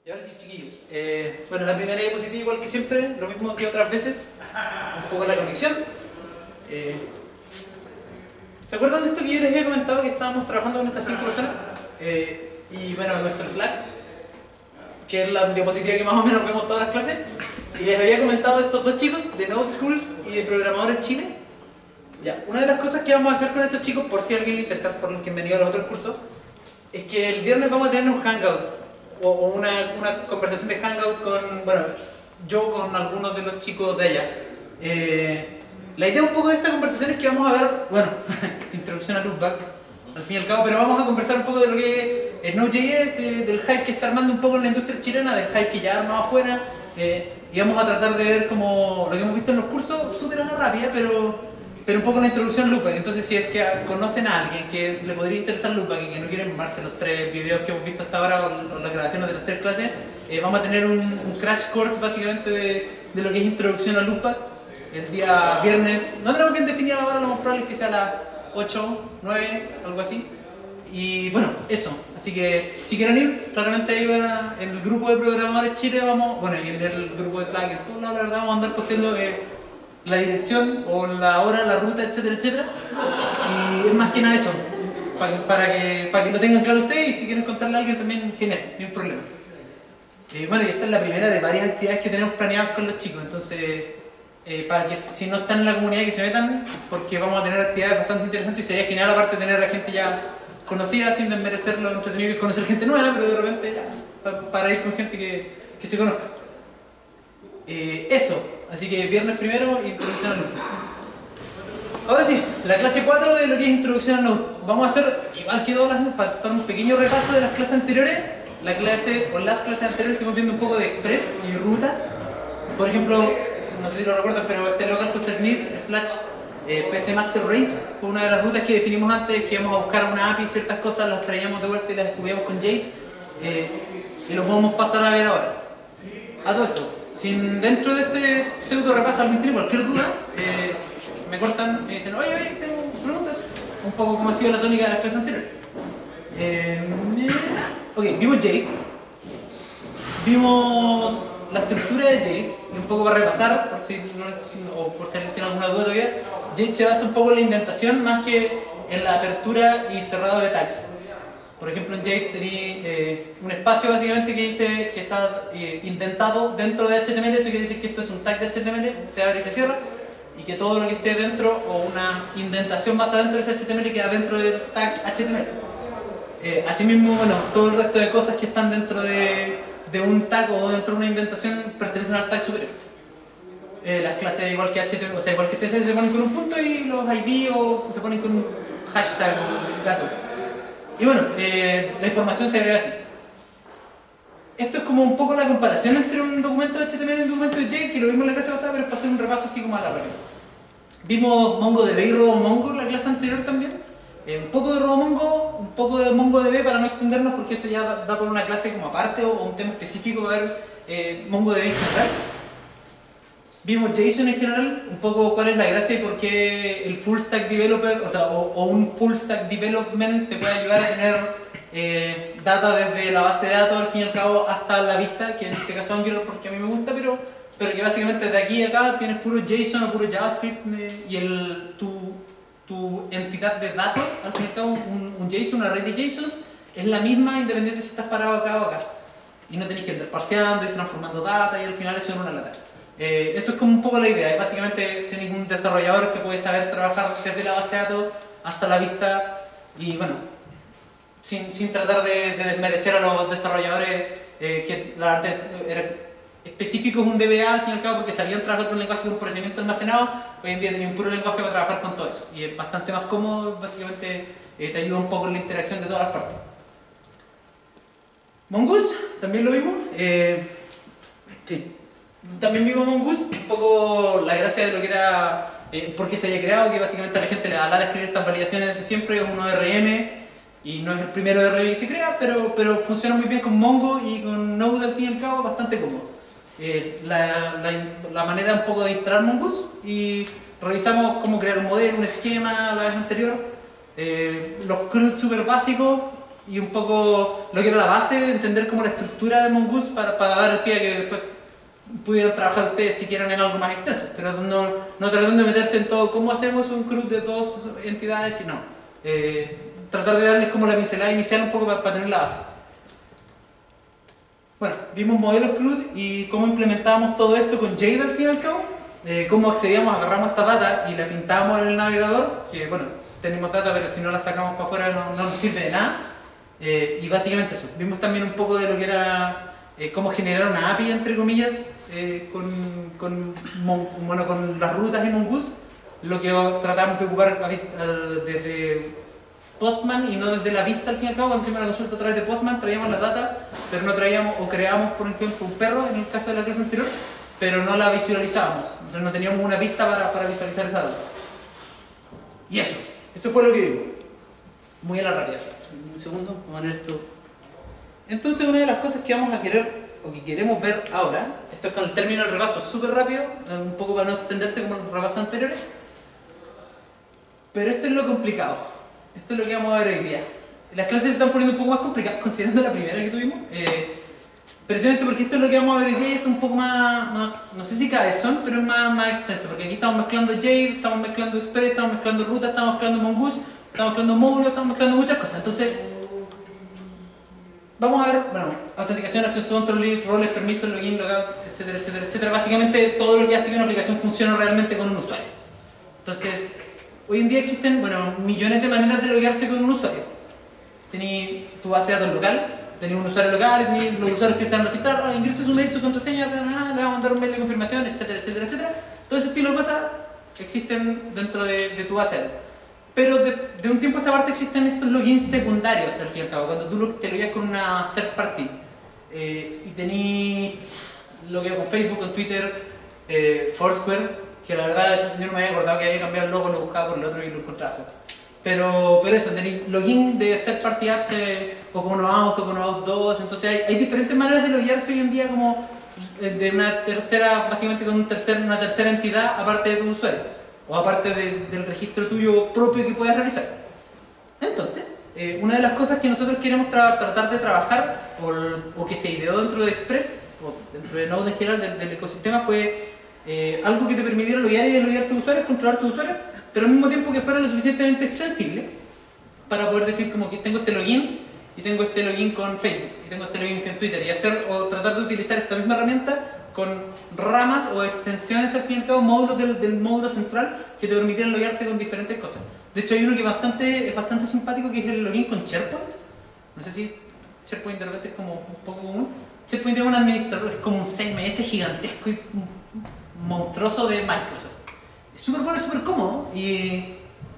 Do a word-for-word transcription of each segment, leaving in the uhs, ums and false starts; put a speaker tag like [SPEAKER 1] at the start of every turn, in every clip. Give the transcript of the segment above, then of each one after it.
[SPEAKER 1] Y ahora sí, chiquillos. Eh, bueno, la primera diapositiva igual que siempre, lo mismo que otras veces, un poco la conexión. Eh, ¿Se acuerdan de esto que yo les había comentado que estábamos trabajando con estas cinco personas? Eh, y bueno, en nuestro Slack, que es la diapositiva que más o menos vemos todas las clases, y les había comentado de estos dos chicos, de Node Schools y de Programadores Chile. Ya, una de las cosas que vamos a hacer con estos chicos, por si a alguien le interesa, por los que han venido a los otros cursos, es que el viernes vamos a tener un hangout, o, o una, una conversación de hangout con, bueno, yo con algunos de los chicos de allá. Eh, la idea un poco de esta conversación es que vamos a ver, bueno, introducción a Loopback, al fin y al cabo, pero vamos a conversar un poco de lo que es Node.js, de, del hype que está armando un poco en la industria chilena, del hype que ya ha armado afuera, eh, y vamos a tratar de ver como lo que hemos visto en los cursos, súper a la rápida, pero... pero un poco la introducción a Loopback. Entonces, si es que conocen a alguien que le podría interesar Loopback y que no quieren mamarse los tres videos que hemos visto hasta ahora o las grabaciones de las tres clases, eh, vamos a tener un, un crash course básicamente de, de lo que es introducción a Loopback el día viernes. No tenemos bien definida la hora, lo más probable es que sea a las ocho, nueve, algo así. Y bueno, eso. Así que si quieren ir, claramente ahí van a, en el grupo de programadores Chile vamos, bueno, y en el grupo de Slack, en todo lado, la verdad, vamos a andar posteando eh, la dirección o la hora, la ruta, etcétera, etcétera. Y es más que nada eso, para, para, que, para que lo tengan claro ustedes, y si quieren contarle a alguien también, genial, no hay problema. Eh, bueno, y esta es la primera de varias actividades que tenemos planeadas con los chicos, entonces, eh, para que si no están en la comunidad que se metan, porque vamos a tener actividades bastante interesantes y sería genial aparte de tener a gente ya conocida, sin desmerecer lo entretenido que es conocer gente nueva, pero de repente ya, para, para ir con gente que, que se conozca. Eh, eso, así que viernes primero, introducción a Node. Ahora sí, la clase cuatro de lo que es introducción a Node. Vamos a hacer, igual que todas las, para, para un pequeño repaso de las clases anteriores. La clase, o las clases anteriores estuvimos viendo un poco de Express y rutas. Por ejemplo, no sé si lo recuerdan, pero este local cluster Smith slash eh, P C Master Race fue una de las rutas que definimos antes, que íbamos a buscar una A P I y ciertas cosas, las traíamos de vuelta y las descubríamos con Jade. Eh, y lo podemos pasar a ver ahora. A todo esto. Si dentro de este pseudo repaso alguien tiene cualquier duda, eh, me cortan, me dicen, oye, oye, tengo preguntas. Un poco como ha sido la tónica de las clases anteriores. Eh, ok, vimos Jade. Vimos la estructura de Jade. Y un poco para repasar, por si, no, o por si alguien tiene alguna duda todavía, Jade se basa un poco en la indentación más que en la apertura y cerrado de tags. Por ejemplo, en Jade tenía eh, un espacio básicamente que dice que está eh, indentado dentro de H T M L, eso quiere decir que esto es un tag de H T M L, se abre y se cierra, y que todo lo que esté dentro o una indentación más adentro de ese H T M L queda dentro del tag H T M L. Eh, asimismo, bueno, todo el resto de cosas que están dentro de, de un tag o dentro de una indentación pertenecen al tag superior. Eh, las clases igual que H T M L, o sea, igual que C S S se ponen con un punto y los I D o se ponen con un hashtag o gato. Y bueno, eh, la información se agrega así. Esto es como un poco la comparación entre un documento de H T M L y un documento de Jade, que lo vimos en la clase pasada, pero es para hacer un repaso así como a la rápida. Vimos MongoDB y RoboMongo en la clase anterior también. Eh, un poco de RoboMongo, un poco de MongoDB para no extendernos, porque eso ya da, da por una clase como aparte o, o un tema específico para ver eh, MongoDB en general. Vimos JSON en general, un poco cuál es la gracia y por qué el full stack developer, o sea, o, o un full stack development te puede ayudar a tener eh, data desde la base de datos al fin y al cabo hasta la vista, que en este caso Angular porque a mí me gusta, pero, pero que básicamente de aquí a acá tienes puro JSON o puro JavaScript eh, y el, tu, tu entidad de datos, al fin y al cabo un, un JSON, una red de JSONs, es la misma independiente si estás parado acá o acá. Y no tenés que andar parseando y transformando data y al final eso es una lata. Eh, eso es como un poco la idea, básicamente tenéis un desarrollador que puede saber trabajar desde la base de datos hasta la vista y bueno, sin, sin tratar de, de desmerecer a los desarrolladores eh, que la verdad era específico es un D B A al fin y al cabo porque sabían trabajar con un lenguaje con procesamiento almacenado, hoy en día tenéis un puro lenguaje para trabajar con todo eso y es bastante más cómodo, básicamente eh, te ayuda un poco en la interacción de todas las partes. Mongoose, también lo vimos, eh, sí. También vimos Mongoose, un poco la gracia de lo que era, eh, porque se había creado, que básicamente a la gente le da la escribir estas validaciones de siempre, es uno de R M y no es el primero de R M que se crea, pero, pero funciona muy bien con Mongo y con Node al fin y al cabo, bastante cómodo. Eh, la, la, la manera un poco de instalar Mongoose y revisamos cómo crear un modelo, un esquema la vez anterior, eh, los C R U D súper básicos, y un poco lo que era la base de entender como la estructura de Mongoose para, para dar el pie a que después pudieran trabajar ustedes si quieren en algo más extenso, pero no, no tratando de meterse en todo cómo hacemos un CRUD de dos entidades, que no. Eh, tratar de darles como la pincelada inicial un poco para, para tener la base. Bueno, vimos modelos CRUD y cómo implementábamos todo esto con Jade al fin y al cabo, eh, cómo accedíamos, agarramos esta data y la pintamos en el navegador, que bueno, tenemos data pero si no la sacamos para afuera no, no nos sirve de nada, eh, y básicamente eso. Vimos también un poco de lo que era eh, cómo generar una A P I entre comillas eh, con, con, bueno, con las rutas en Mongoose, lo que tratamos de ocupar desde Postman y no desde la vista al fin y al cabo. Cuando hicimos la consulta a través de Postman traíamos la data, pero no traíamos o creábamos por ejemplo un perro en el caso de la clase anterior, pero no la visualizábamos, o sea no teníamos una vista para, para visualizar esa data. Y eso, eso fue lo que vimos. Muy a la rápida. Un segundo, vamos a poner esto. Entonces una de las cosas que vamos a querer o que queremos ver ahora, esto es con el término del repaso súper rápido, un poco para no extenderse como los repasos anteriores, pero esto es lo complicado. Esto es lo que vamos a ver hoy día. Las clases se están poniendo un poco más complicadas considerando la primera que tuvimos, eh, precisamente porque esto es lo que vamos a ver hoy día y esto es un poco más, más no sé si cabezón, pero es más, más extenso, porque aquí estamos mezclando Jade, estamos mezclando Express, estamos mezclando Ruta, estamos mezclando Mongoose, estamos mezclando módulos, estamos mezclando muchas cosas. Entonces, vamos a ver, bueno, autenticación, acceso control list, roles, permisos, login, logout, etcétera, etcétera, etcétera. Básicamente todo lo que hace que una aplicación funcione realmente con un usuario. Entonces, hoy en día existen, bueno, millones de maneras de loguearse con un usuario. Tení tu base de datos local, tení un usuario local, tení los usuarios que se van a registrar, ah, ingresa su mail, su contraseña, le vamos a mandar un mail de confirmación, etcétera, etcétera, etcétera. Todo ese estilo de cosas existen dentro de, de tu base de datos. Pero de, de un tiempo a esta parte existen estos logins secundarios, al fin y al cabo, cuando tú te logueas con una third party eh, y tení logueo con Facebook, con Twitter, eh, Foursquare, que la verdad yo no me había acordado que había cambiado el logo, lo buscaba por el otro y lo encontraba. Pero, pero eso, tenéis login de third party apps eh, o con OAuth o con OAuth dos, entonces hay, hay diferentes maneras de loguearse hoy en día como de una tercera, básicamente con un tercer, una tercera entidad aparte de tu usuario o aparte de, del registro tuyo propio que puedas realizar. Entonces, eh, una de las cosas que nosotros queremos tra tratar de trabajar o, o que se ideó dentro de Express o dentro de Node en general del, del ecosistema fue Eh, algo que te permitiera loguear y desloguear tus usuarios, controlar tus usuarios, pero al mismo tiempo que fuera lo suficientemente extensible para poder decir como que tengo este login y tengo este login con Facebook y tengo este login con Twitter y hacer o tratar de utilizar esta misma herramienta con ramas o extensiones al fin y al cabo, módulos del, del módulo central que te permitieran loguearte con diferentes cosas. De hecho hay uno que es bastante, es bastante simpático, que es el login con SharePoint. No sé si SharePoint de repente es como un poco común. SharePoint es un administrador, es como un C M S gigantesco y monstruoso de Microsoft. Es súper bueno, es súper cómodo, y...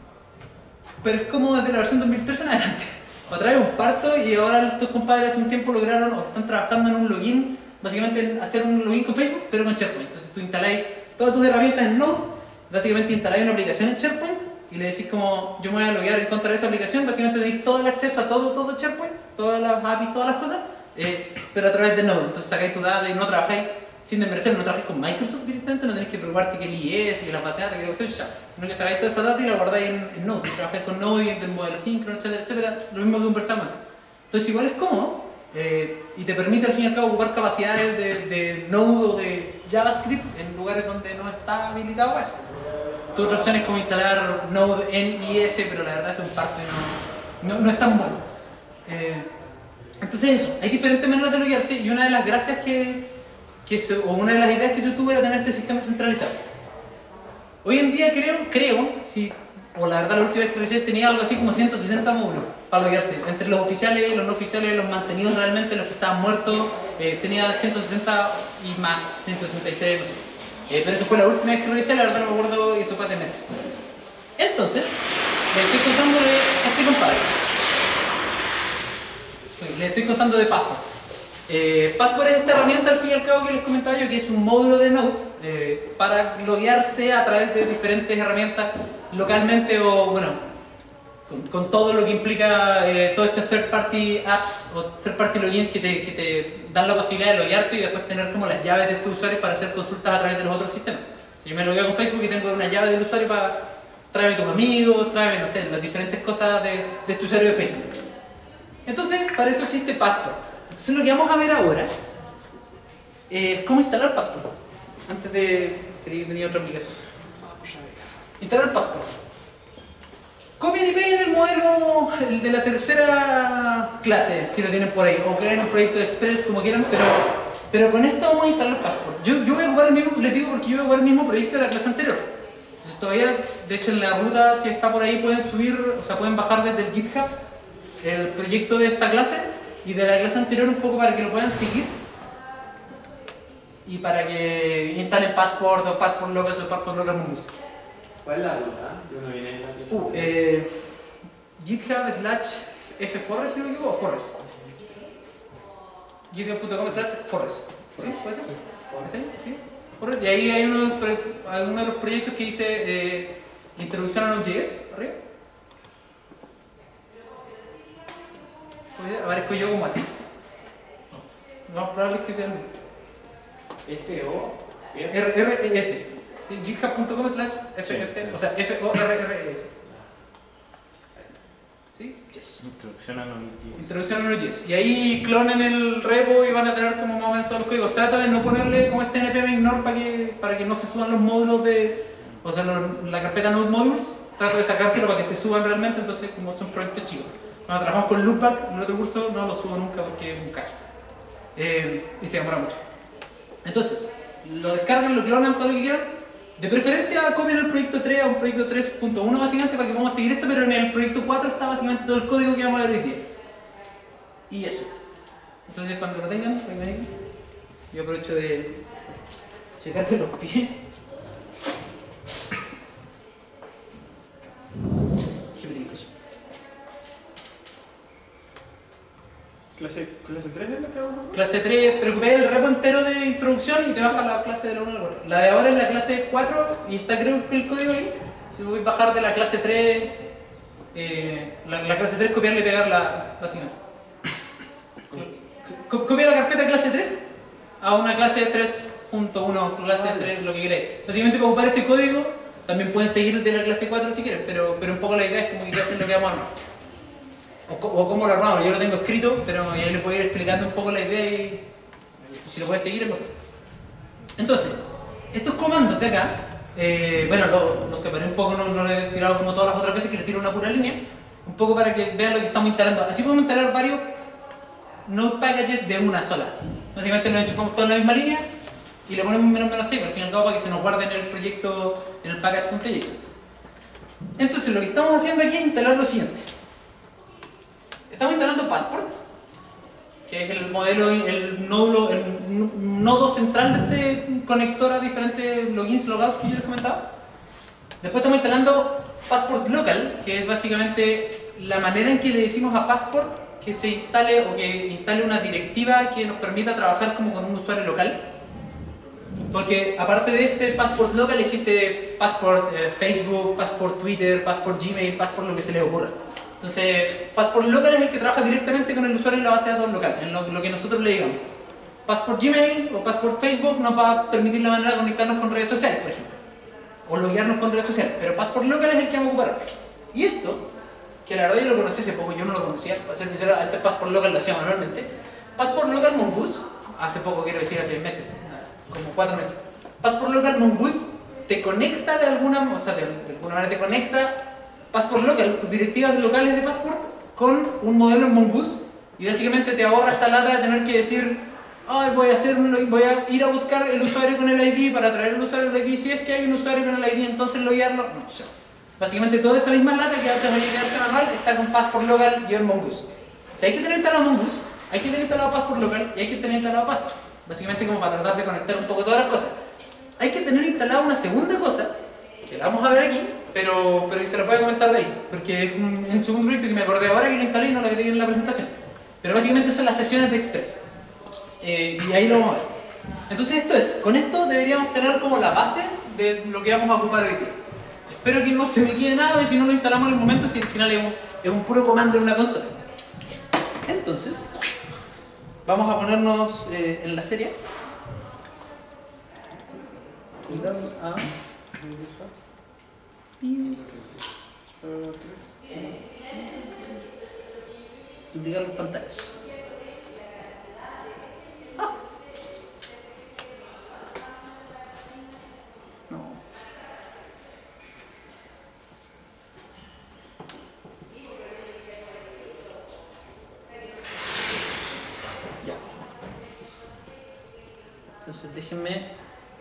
[SPEAKER 1] pero es como desde la versión dos mil trece en adelante. Otra vez un parto y ahora estos compadres hace un tiempo lograron o están trabajando en un login, básicamente en hacer un login con Facebook, pero con SharePoint. Entonces tú instaláis todas tus herramientas en Node, básicamente instaláis una aplicación en SharePoint y le decís como yo me voy a loguear en contra de esa aplicación, básicamente tenéis todo el acceso a todo, todo SharePoint, todas las A P Is, todas las cosas, eh, pero a través de Node. Entonces sacáis tu data y no trabajáis sin desmerecer, no trabajáis con Microsoft directamente, no tenéis que preocuparte que el I E S, que la base de datos, que la cuestión, ya, sino que sacáis toda esa data y la guardáis en, en Node, trabajáis con Node y del modelo síncrono, etcétera, etcétera, lo mismo que conversamos antes. Entonces igual es cómodo eh, y te permite al fin y al cabo ocupar capacidades de, de Node o de JavaScript en lugares donde no está habilitado eso. Tu otra opción es como instalar Node en I E S, pero la verdad es un parte no, no, no es tan bueno. Eh, entonces eso, hay diferentes maneras de loguearse y una de las gracias que Que se, o una de las ideas que se tuvo era tener este sistema centralizado. Hoy en día creo, creo, sí, o la verdad la última vez que revisé tenía algo así como ciento sesenta módulos para loguearse, entre los oficiales, los no oficiales, los mantenidos realmente, los que estaban muertos, eh, tenía ciento sesenta y más, ciento sesenta y tres, no sé. Eh, pero eso fue la última vez que revisé, la verdad no me acuerdo y eso fue hace meses. Entonces, le estoy contando de este compadre. Le estoy contando de Passport. Eh, Passport es esta herramienta al fin y al cabo que les comentaba yo, que es un módulo de Node eh, para loguearse a través de diferentes herramientas localmente o bueno, con, con todo lo que implica eh, todos estos third party apps o third party logins que te, que te dan la posibilidad de loguearte y después tener como las llaves de tus usuarios para hacer consultas a través de los otros sistemas. Si yo me logueo con Facebook y tengo una llave del usuario para tráeme tus amigos, tráeme, no sé, las diferentes cosas de, de este usuario de Facebook. Entonces, para eso existe Passport. Entonces, lo que vamos a ver ahora es cómo instalar Passport. Antes de... que tenía otra aplicación. Instalar Passport. Copien y peguen el modelo el de la tercera clase, si lo tienen por ahí, o creen un proyecto de Express, como quieran, pero, pero con esto vamos a instalar Passport. Yo, yo voy a ocupar el mismo, les digo porque yo voy a ocupar el mismo proyecto de la clase anterior. Entonces todavía, de hecho en la ruta, si está por ahí, pueden subir, o sea, pueden bajar desde el GitHub el proyecto de esta clase y de la clase anterior un poco para que lo puedan seguir y para que instalen Passport o Passport Locals o Passport Local Mongoose.
[SPEAKER 2] ¿Cuál es la ruta? Yo no viene en la clase.
[SPEAKER 1] Uh, eh, GitHub slash fforest, si no me equivoco, o Forest. github punto com slash Forest. ¿Sí? ¿Puede ser? ¿Sí? ¿Sí? Forest. Y ahí hay uno, uno de los proyectos que dice eh, Introducción a Node.js, arriba. Aparezco yo como así. No, no probable es que sea el
[SPEAKER 2] F O
[SPEAKER 1] R R E S. ¿Sí? github punto com slash F F, sí. O sea, F O R R E S. ¿Sí? Yes.
[SPEAKER 2] Introducción a Node.js.
[SPEAKER 1] Introducción a Node.js. Y ahí clonen el repo y van a tener como más o menos todos los códigos. Trata de no ponerle como este npm ignore para que, para que no se suban los módulos de... O sea, lo, la carpeta node modules. Trato de sacárselo para que se suban realmente, entonces como son proyectos chicos. Cuando trabajamos con Loopback en el otro curso no lo subo nunca porque es un cacho. Eh, y se demora mucho. Entonces, lo descargan, lo clonan, todo lo que quieran. De preferencia copien el proyecto tres a un proyecto tres punto uno básicamente para que podamos seguir esto, pero en el proyecto cuatro está básicamente todo el código que vamos a ver hoy día. Y eso. Entonces cuando lo tengan, yo aprovecho de checarle los pies. Qué peligroso.
[SPEAKER 2] ¿Clase, clase tres es la que vamos a hacer?
[SPEAKER 1] Clase tres, preocupé el repo entero de introducción y te baja la clase de la uno a la cuatro. La de ahora es la clase cuatro y está creo que el código ahí. Si voy a bajar de la clase tres, eh, la, la clase tres, copiarle y pegarla básicamente. Copia la carpeta clase tres a una clase tres punto uno, clase tres, lo que queráis. Básicamente para ocupar ese código, también pueden seguir el de la clase cuatro si quieren, pero, pero un poco la idea es como que cachen lo que vamos a armar. O, o cómo lo armamos, yo lo tengo escrito, pero ahí les puedo ir explicando un poco la idea y, y si lo puedes seguir es mejor. Entonces, estos comandos de acá, eh, bueno, lo, lo separé un poco, no, no lo he tirado como todas las otras veces que les tiro una pura línea, un poco para que vean lo que estamos instalando. Así podemos instalar varios node packages de una sola. Básicamente los enchufamos todos en la misma línea y le ponemos menos menos seis, al fin y al cabo para que se nos guarde en el proyecto, en el package.json. Entonces, lo que estamos haciendo aquí es instalar lo siguiente. Estamos instalando Passport, que es el modelo, el nódulo, el nodo central de este conector a diferentes logins, logouts que yo les comentaba. Después estamos instalando Passport Local, que es básicamente la manera en que le decimos a Passport que se instale o que instale una directiva que nos permita trabajar como con un usuario local. Porque aparte de este Passport Local existe Passport eh, Facebook, Passport Twitter, Passport Gmail, Passport lo que se les ocurra. Entonces, Passport Local es el que trabaja directamente con el usuario en la base de datos local, en lo, lo que nosotros le digamos. Passport Gmail o Passport Facebook nos va a permitir la manera de conectarnos con redes sociales, por ejemplo. O loguearnos con redes sociales. Pero Passport Local es el que vamos a ocupar. Y esto, que la verdad yo lo conocí hace poco, yo no lo conocía, para ser sincero, este Passport Local lo hacía manualmente. Passport Local Mongoose, hace poco quiero decir, hace meses, como cuatro meses. Passport Local Mongoose te conecta de alguna, o sea, de, de alguna manera te conecta Passport Local, tus directivas locales de Passport, con un modelo en Mongoose y básicamente te ahorra esta lata de tener que decir oh, voy, a hacer un, voy a ir a buscar el usuario con el I D para traer el usuario con el I D, si es que hay un usuario con el I D entonces loguearlo. No, ya. Básicamente toda esa misma lata que antes había que quedarse manual está con Passport Local y en Mongoose. Si hay que tener instalado Mongoose, hay que tener instalado Passport Local y hay que tener instalado Passport. Básicamente como para tratar de conectar un poco todas las cosas. Hay que tener instalada una segunda cosa, que la vamos a ver aquí, pero, pero se la puedo comentar de ahí, porque es un, un segundo proyecto que me acordé ahora que lo instalé y no lo agregué en la presentación. Pero básicamente son las sesiones de Express. Eh, y ahí lo vamos a ver. Entonces esto es, con esto deberíamos tener como la base de lo que vamos a ocupar hoy día. Espero que no se me quede nada y si no lo instalamos en el momento, si al final es un, es un puro comando en una consola. Entonces, vamos a ponernos eh, en la serie. Y vamos a... duplicar las pantallas. Ah. No. Ya. Entonces déjenme.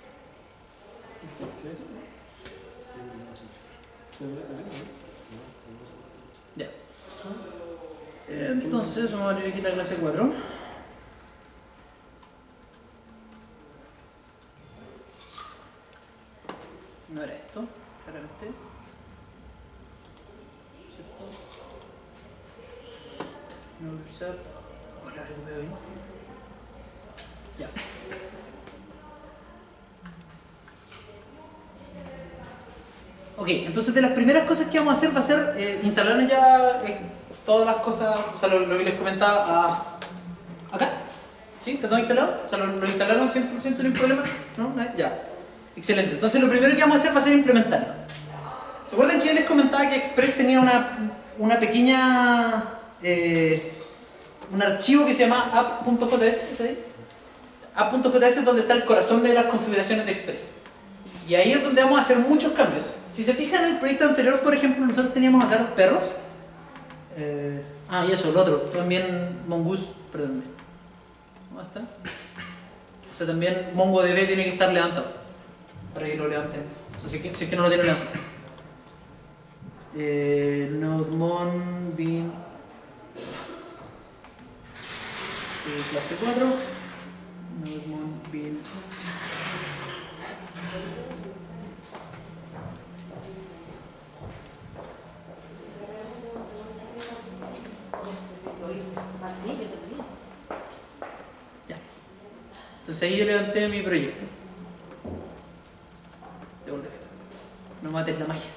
[SPEAKER 1] Ya. Entonces vamos a abrir aquí la clase cuatro. No era esto, claramente. ¿Cierto? No usar. Ahora recupero bien. Ya. Ok, entonces de las primeras cosas que vamos a hacer va a ser eh, instalar ya eh, todas las cosas, o sea, lo, lo que les comentaba a, acá. ¿Sí? ¿Está todo instalado? O sea, ¿lo, lo instalaron cien por ciento, no hay problema? ¿No? Ya. Excelente. Entonces lo primero que vamos a hacer va a ser implementarlo. ¿Se acuerdan que yo les comentaba que Express tenía una, una pequeña... Eh, un archivo que se llama app.js? ¿Sí? app.js es donde está el corazón de las configuraciones de Express. Y ahí es donde vamos a hacer muchos cambios. Si se fijan en el proyecto anterior, por ejemplo, nosotros teníamos acá los perros. Eh, ah, y eso, el otro. También Mongoose, perdónme. ¿Cómo está? O sea, también MongoDB tiene que estar levantado. Para que lo levanten. O sea, si es que, si es que no lo tiene levantado. Eh, NodeMon, bin... Eh, clase cuatro. NodeMon, bin... Ya. Entonces ahí yo levanté mi proyecto. Devolver. No mates la magia.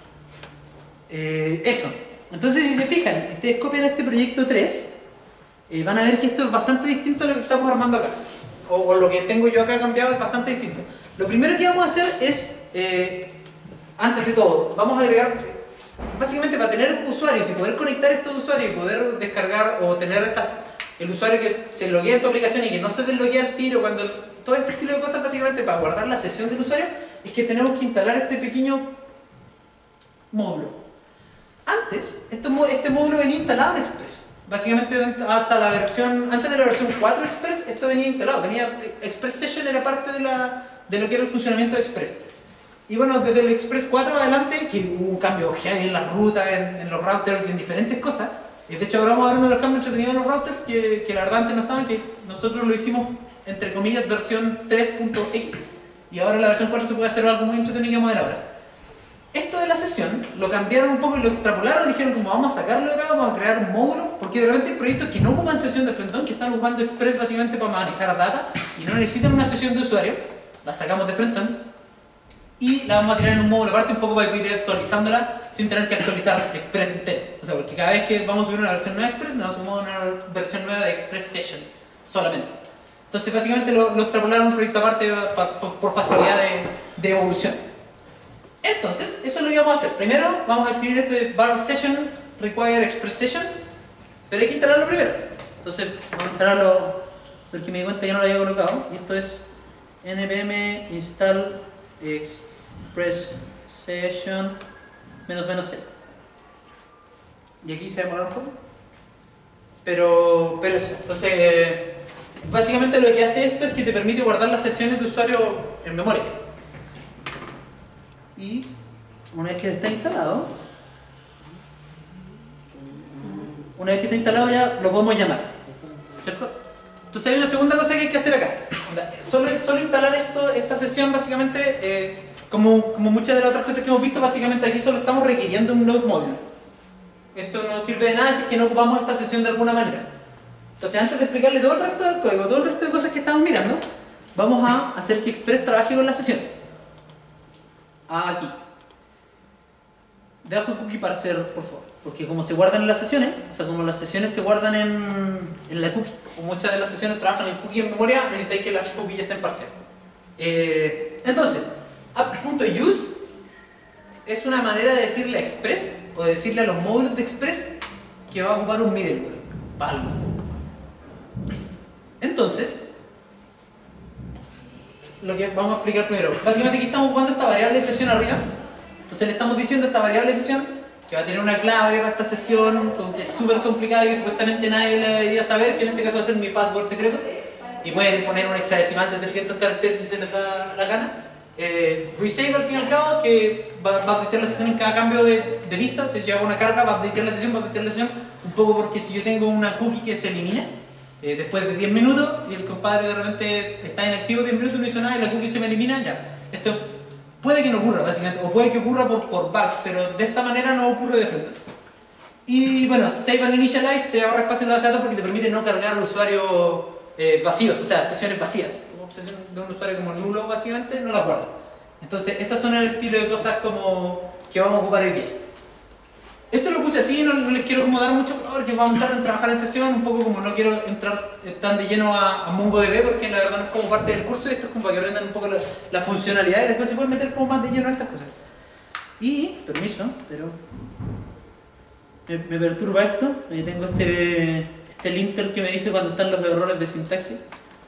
[SPEAKER 1] Eh, eso. Entonces si se fijan, ustedes copian este proyecto tres, eh, van a ver que esto es bastante distinto a lo que estamos armando acá. O, o lo que tengo yo acá cambiado es bastante distinto. Lo primero que vamos a hacer es, eh, antes de todo, vamos a agregar... Básicamente para tener usuarios y poder conectar estos usuarios y poder descargar o tener estas, el usuario que se loguea en tu aplicación y que no se desloguea al tiro, cuando todo este estilo de cosas, básicamente para guardar la sesión del usuario, es que tenemos que instalar este pequeño módulo. Antes, este, este módulo venía instalado en Express. Básicamente hasta la versión, antes de la versión cuatro de Express, esto venía instalado. Venía, Express Session era parte de, la, de lo que era el funcionamiento de Express. Y bueno, desde el Express cuatro adelante, que hubo un cambio heavy en las rutas, en, en los routers y en diferentes cosas. Y de hecho ahora vamos a ver uno de los cambios entretenidos en los routers, que, que la verdad antes no estaban, que nosotros lo hicimos, entre comillas, versión tres punto x. Y ahora en la versión cuatro se puede hacer algo muy entretenido que vamos a ver ahora. Esto de la sesión, lo cambiaron un poco y lo extrapolaron, dijeron como vamos a sacarlo de acá, vamos a crear un módulo, porque de repente hay proyectos que no ocupan sesión de frontend, que están ocupando Express básicamente para manejar data, y no necesitan una sesión de usuario, la sacamos de frontend, y la vamos a tirar en un módulo aparte un poco para ir actualizándola sin tener que actualizar Express entero. O sea, porque cada vez que vamos a subir una versión nueva de Express, nos sumamos una versión nueva de Express Session solamente. Entonces básicamente lo, lo extrapolaron un proyecto aparte por, por, por facilidad de, de evolución. Entonces, eso es lo que vamos a hacer. Primero vamos a escribir este var session require Express Session, pero hay que instalarlo primero. Entonces vamos a instalarlo porque me di cuenta que no lo había colocado. Y esto es npm install Express Session menos menos c. Y aquí se va a demorar un poco. Pero, pero eso. Entonces, eh, básicamente lo que hace esto es que te permite guardar las sesiones de usuario en memoria. Y una vez que está instalado, una vez que está instalado ya lo podemos llamar. ¿Cierto? Entonces hay una segunda cosa que hay que hacer acá. Solo, solo instalar esto, esta sesión básicamente, eh, como, como muchas de las otras cosas que hemos visto, básicamente aquí solo estamos requiriendo un node module. Esto no sirve de nada si es que no ocupamos esta sesión de alguna manera. Entonces antes de explicarle todo el resto del código, todo el resto de cosas que estamos mirando, vamos a hacer que Express trabaje con la sesión. Aquí. Debajo de cookie parser, por favor. Porque como se guardan en las sesiones, o sea, como las sesiones se guardan en, en la cookie, o muchas de las sesiones trabajan en cookie en memoria, necesitáis que la cookie ya esté en parcial. Eh, entonces, app.use es una manera de decirle a Express, o de decirle a los módulos de Express, que va a ocupar un middleware. para algo. Entonces, lo que vamos a explicar primero. Básicamente aquí estamos jugando esta variable de sesión arriba. Entonces le estamos diciendo a esta variable de sesión que va a tener una clave para esta sesión, que es súper complicada y que supuestamente nadie le debería saber, que en este caso va a ser mi password secreto. Y pueden poner un hexadecimal de trescientos caracteres si se les da la gana. Eh, resave al fin y al cabo, que va, va a updatear la sesión en cada cambio de, de vista. Si yo hago una carga, va a updatear la sesión, va a updatear la sesión. Un poco porque si yo tengo una cookie que se elimina eh, después de diez minutos y el compadre de repente está inactivo diez minutos y no hizo nada y la cookie se me elimina, ya. Esto puede que no ocurra, básicamente, o puede que ocurra por, por bugs, pero de esta manera no ocurre de frente. Y bueno, Save and Initialize te ahorra espacio en la base de datos porque te permite no cargar usuarios eh, vacíos, o sea, sesiones vacías. Como sesión de un usuario como nulo, básicamente, no la guarda. Entonces, estas son el estilo de cosas como que vamos a ocupar hoy día. Esto lo puse así, no, no les quiero como dar mucho color, que vamos a entrar en trabajar en sesión, un poco como no quiero entrar tan de lleno a, a MongoDB, porque la verdad no es como parte del curso, esto es como para que aprendan un poco la, la funcionalidad y después se pueden meter como más de lleno en estas cosas. Y, permiso, pero me, me perturba esto, ahí tengo este, este linter que me dice cuando están los errores de sintaxis.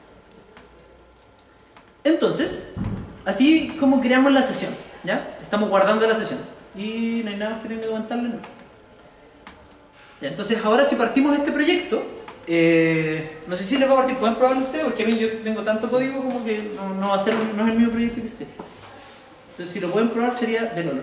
[SPEAKER 1] Entonces, así como creamos la sesión, ¿ya? Estamos guardando la sesión. Y no hay nada más que tenga que comentarle, no. Ya, entonces ahora si partimos este proyecto, eh, no sé si les va a partir, pueden probarlo ustedes, porque a mí yo tengo tanto código como que no, no va a ser, no es el mismo proyecto que ustedes. Entonces si lo pueden probar sería de Lolo.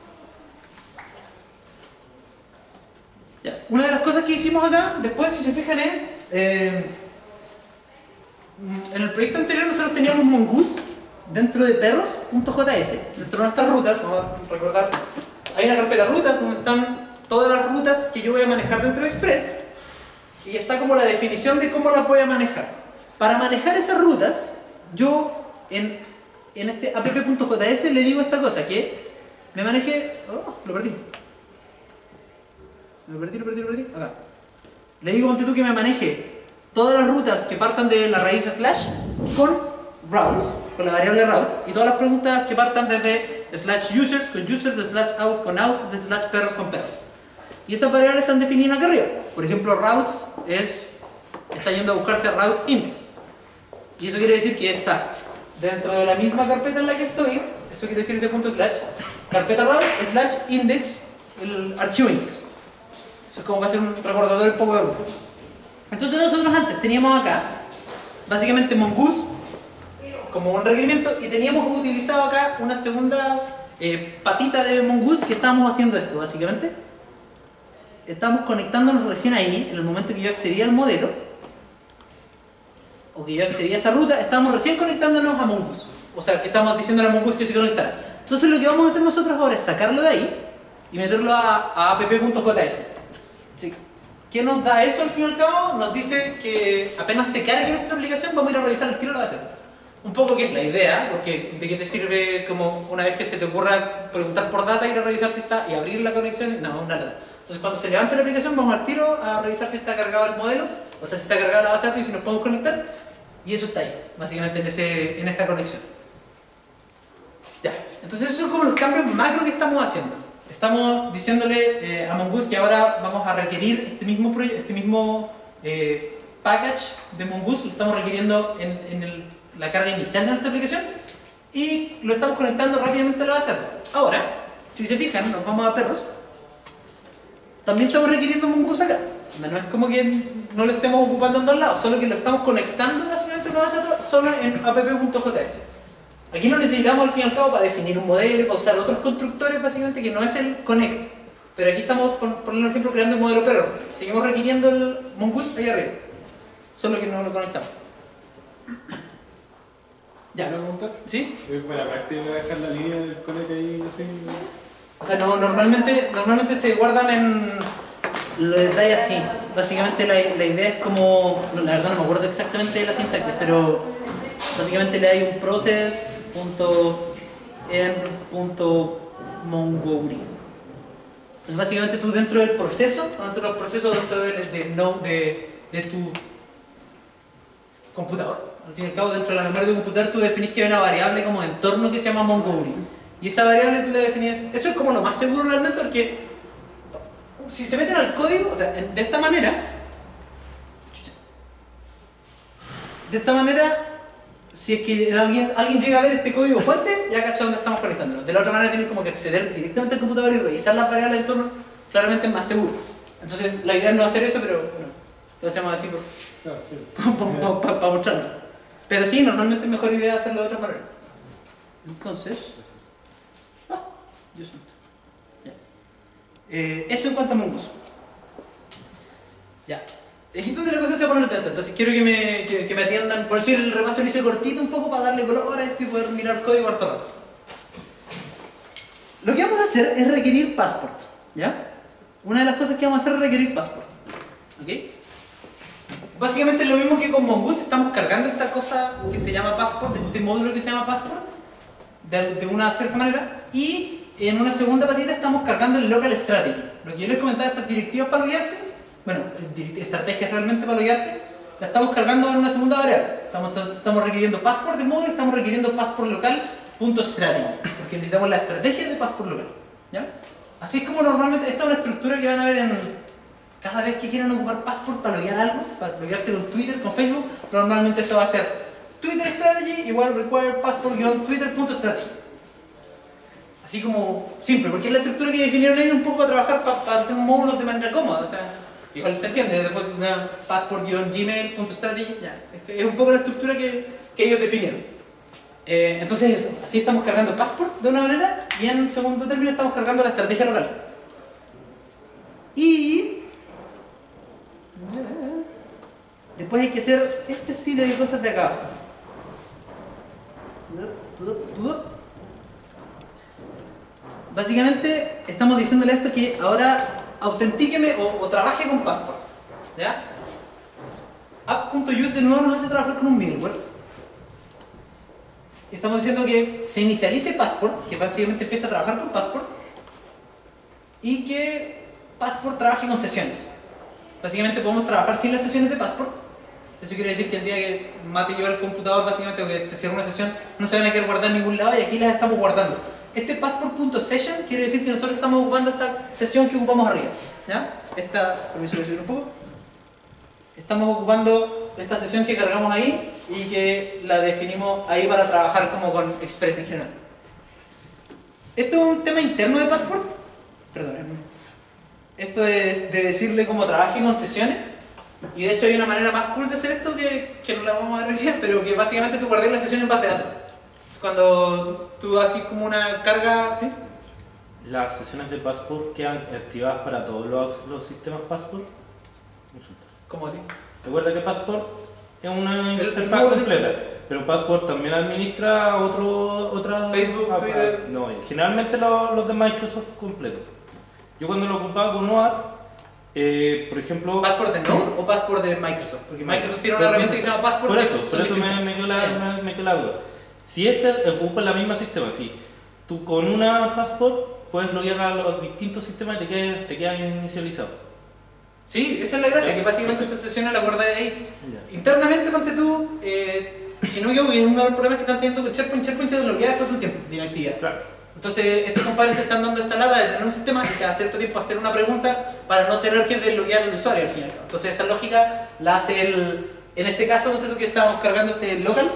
[SPEAKER 1] Ya, una de las cosas que hicimos acá, después si se fijan es, eh, en el proyecto anterior nosotros teníamos Mongoose dentro de perros.js, dentro de nuestras rutas, vamos a recordar, hay una carpeta rutas donde están todas las rutas que yo voy a manejar dentro de Express y está como la definición de cómo las voy a manejar. Para manejar esas rutas, yo en, en este app.js le digo esta cosa, que me maneje... Oh, lo perdí. Lo perdí, lo perdí, lo perdí. Acá. Le digo, ponte tú, que me maneje todas las rutas que partan de la raíz slash con routes, con la variable routes, y todas las preguntas que partan desde slash users con users, de slash out con out, de slash perros con perros. Y esas variables están definidas acá arriba. Por ejemplo, routes es, está yendo a buscarse routes index. Y eso quiere decir que está dentro de la misma carpeta en la que estoy, eso quiere decir ese punto slash, carpeta routes slash index, el archivo index. Eso es como va a ser un recordatorio un poco de ruta. Entonces nosotros antes teníamos acá, básicamente Mongoose, como un requerimiento, y teníamos utilizado acá una segunda eh, patita de Mongoose que estábamos haciendo esto, básicamente. Estábamos conectándonos recién ahí, en el momento que yo accedí al modelo, o que yo accedí a esa ruta, estábamos recién conectándonos a Mongoose. O sea, que estábamos diciéndole a Mongoose que se conectara. Entonces lo que vamos a hacer nosotros ahora es sacarlo de ahí y meterlo a, a app.js. ¿Sí? ¿Qué nos da eso al fin y al cabo? Nos dice que apenas se cargue nuestra aplicación vamos a ir a revisar el tiro de la base. Un poco que es la idea, porque de qué te sirve como una vez que se te ocurra preguntar por data, ir a revisar si está y abrir la conexión, no, nada. Entonces cuando se levanta la aplicación vamos al tiro a revisar si está cargado el modelo, o sea si está cargada la base de datos y si nos podemos conectar, y eso está ahí, básicamente en, ese, en esa conexión. Ya, entonces esos son como los cambios macro que estamos haciendo. Estamos diciéndole eh, a Mongoose que ahora vamos a requerir este mismo, proyecto, este mismo eh, package de Mongoose, lo estamos requiriendo en, en el, la carga inicial de nuestra aplicación y lo estamos conectando rápidamente a la base de datos. Ahora, si se fijan, nos vamos a perros, también estamos requiriendo Mongoose acá. No es como que no lo estemos ocupando en dos lados, solo que lo estamos conectando básicamente a la base de datos solo en app.js. Aquí no necesitamos al fin y al cabo para definir un modelo, para usar otros constructores básicamente que no es el connect. Pero aquí estamos, por poner un ejemplo, creando un modelo perro. Seguimos requiriendo el Mongoose ahí arriba. Solo que no lo conectamos. Ya.
[SPEAKER 2] ¿Puedo preguntar?
[SPEAKER 1] ¿Sí?
[SPEAKER 2] Para práctica voy a dejar la línea del connect ahí así.
[SPEAKER 1] O sea, no, normalmente, normalmente se guardan en los detalles así. Básicamente la, la idea es como, la verdad no me acuerdo exactamente de la sintaxis, pero básicamente le hay un process.env.mongouri. Entonces básicamente tú dentro del proceso, dentro de los procesos dentro de, de, no, de, de tu computador, al fin y al cabo dentro de la memoria de tu computador tú definís que hay una variable como de entorno que se llama Mongouri. Y esa variable tú la definías, eso es como lo más seguro realmente, porque si se meten al código, o sea, de esta manera, De esta manera, si es que alguien, alguien llega a ver este código fuente, ya cacha dónde estamos conectándolo. De la otra manera tienen como que acceder directamente al computador y revisar las variables del entorno, claramente es más seguro. Entonces la idea es no hacer eso, pero bueno, lo hacemos así por,
[SPEAKER 2] Claro, sí.
[SPEAKER 1] para pa, pa, pa mostrarlo. Pero sí, normalmente es mejor idea hacerlo de otra manera. Entonces... Ah, yo suelto. Ya. Eh, eso en cuanto a Mongoose. Ya. Aquí es donde la cosa se pone tensa, entonces quiero que me, que, que me atiendan, por eso el repaso lo hice cortito un poco para darle color a esto y poder mirar código harto rato. Lo que vamos a hacer es requerir passport, ¿ya? Una de las cosas que vamos a hacer es requerir passport, ¿ok? Básicamente es lo mismo que con Mongoose, estamos cargando esta cosa que se llama passport, este módulo que se llama passport, de, de una cierta manera, y en una segunda patita estamos cargando el local strategy. Lo que yo les comentaba, estas directivas para loguearse, bueno, estrategias realmente para loguearse, la estamos cargando en una segunda variable. Estamos, estamos requiriendo passport del módulo, estamos requiriendo passport local.strategy, porque necesitamos la estrategia de passport local, ¿ya? Así es como normalmente, esta es una estructura que van a ver en cada vez que quieran ocupar passport para loguear algo, para loguearse con Twitter, con Facebook, normalmente esto va a ser Twitter strategy igual require passport-twitter.strategy. Así como simple, porque es la estructura que definieron ellos un poco para trabajar, para, para hacer módulos de manera cómoda, o sea, igual se entiende, después una passport-gmail.strategy, ya, es, es un poco la estructura que, que ellos definieron. Eh, entonces eso, así estamos cargando passport de una manera y en segundo término estamos cargando la estrategia local. Y después hay que hacer este estilo de cosas de acá. Básicamente estamos diciéndole a esto que ahora autentíqueme o, o trabaje con passport, ¿ya? App.use de nuevo nos hace trabajar con un middleware. Estamos diciendo que se inicialice passport, que básicamente empieza a trabajar con passport, y que passport trabaje con sesiones. Básicamente podemos trabajar sin las sesiones de passport. Eso quiere decir que el día que mate yo el computador, básicamente, o que se cierre una sesión, no se van a querer guardar en ningún lado y aquí las estamos guardando. Este passport.session quiere decir que nosotros estamos ocupando esta sesión que ocupamos arriba, ¿ya? Esta, permiso, voy a subir un poco. Estamos ocupando esta sesión que cargamos ahí y que la definimos ahí para trabajar como con Express en general. Esto es un tema interno de passport. Perdón. Esto es de decirle cómo trabaje con sesiones. Y de hecho hay una manera más cool de hacer esto que, que no la vamos a ver hoy día, pero que básicamente tú guardas la sesión en base de datos. Es cuando tú haces como una carga, ¿sí?
[SPEAKER 3] Las sesiones de Passport quedan activadas para todos los, los sistemas Passport.
[SPEAKER 1] ¿Cómo así?
[SPEAKER 3] Recuerda que Passport es una
[SPEAKER 1] El- el
[SPEAKER 3] interfaz
[SPEAKER 1] módulo
[SPEAKER 3] completa, pero Passport también administra otro, otra...
[SPEAKER 1] Facebook,
[SPEAKER 3] ah,
[SPEAKER 1] Twitter.
[SPEAKER 3] No, generalmente los, los de Microsoft completo. Yo cuando lo ocupaba con Node, eh, por ejemplo...
[SPEAKER 1] ¿Passport de Node o Passport de Microsoft? Porque Microsoft tiene una herramienta que se llama Passport.
[SPEAKER 3] Por eso,
[SPEAKER 1] que
[SPEAKER 3] por
[SPEAKER 1] son
[SPEAKER 3] eso me,
[SPEAKER 1] distintas.
[SPEAKER 3] me quedó la,
[SPEAKER 1] Ah,
[SPEAKER 3] me, me quedó la duda. Si ese ocupa el mismo sistema, si tú con una Passport puedes loguear a los distintos sistemas y te quedan te queda inicializado.
[SPEAKER 1] sí, esa es la gracia,
[SPEAKER 3] Sí.
[SPEAKER 1] que básicamente esa sesión la guardas ahí.
[SPEAKER 3] Ya.
[SPEAKER 1] Internamente, ponte tú, eh, si no me equivoco, es uno de los problemas que están teniendo con SharePoint. SharePoint te desbloquea después de un tiempo de inactividad.
[SPEAKER 3] Claro.
[SPEAKER 1] Entonces, estos compadres se están dando esta lata de tener un sistema y cada cierto tiempo hacer una pregunta para no tener que desbloquear al usuario al fin y al cabo. Entonces, esa lógica la hace el. En este caso, ponte tú que estamos cargando este local,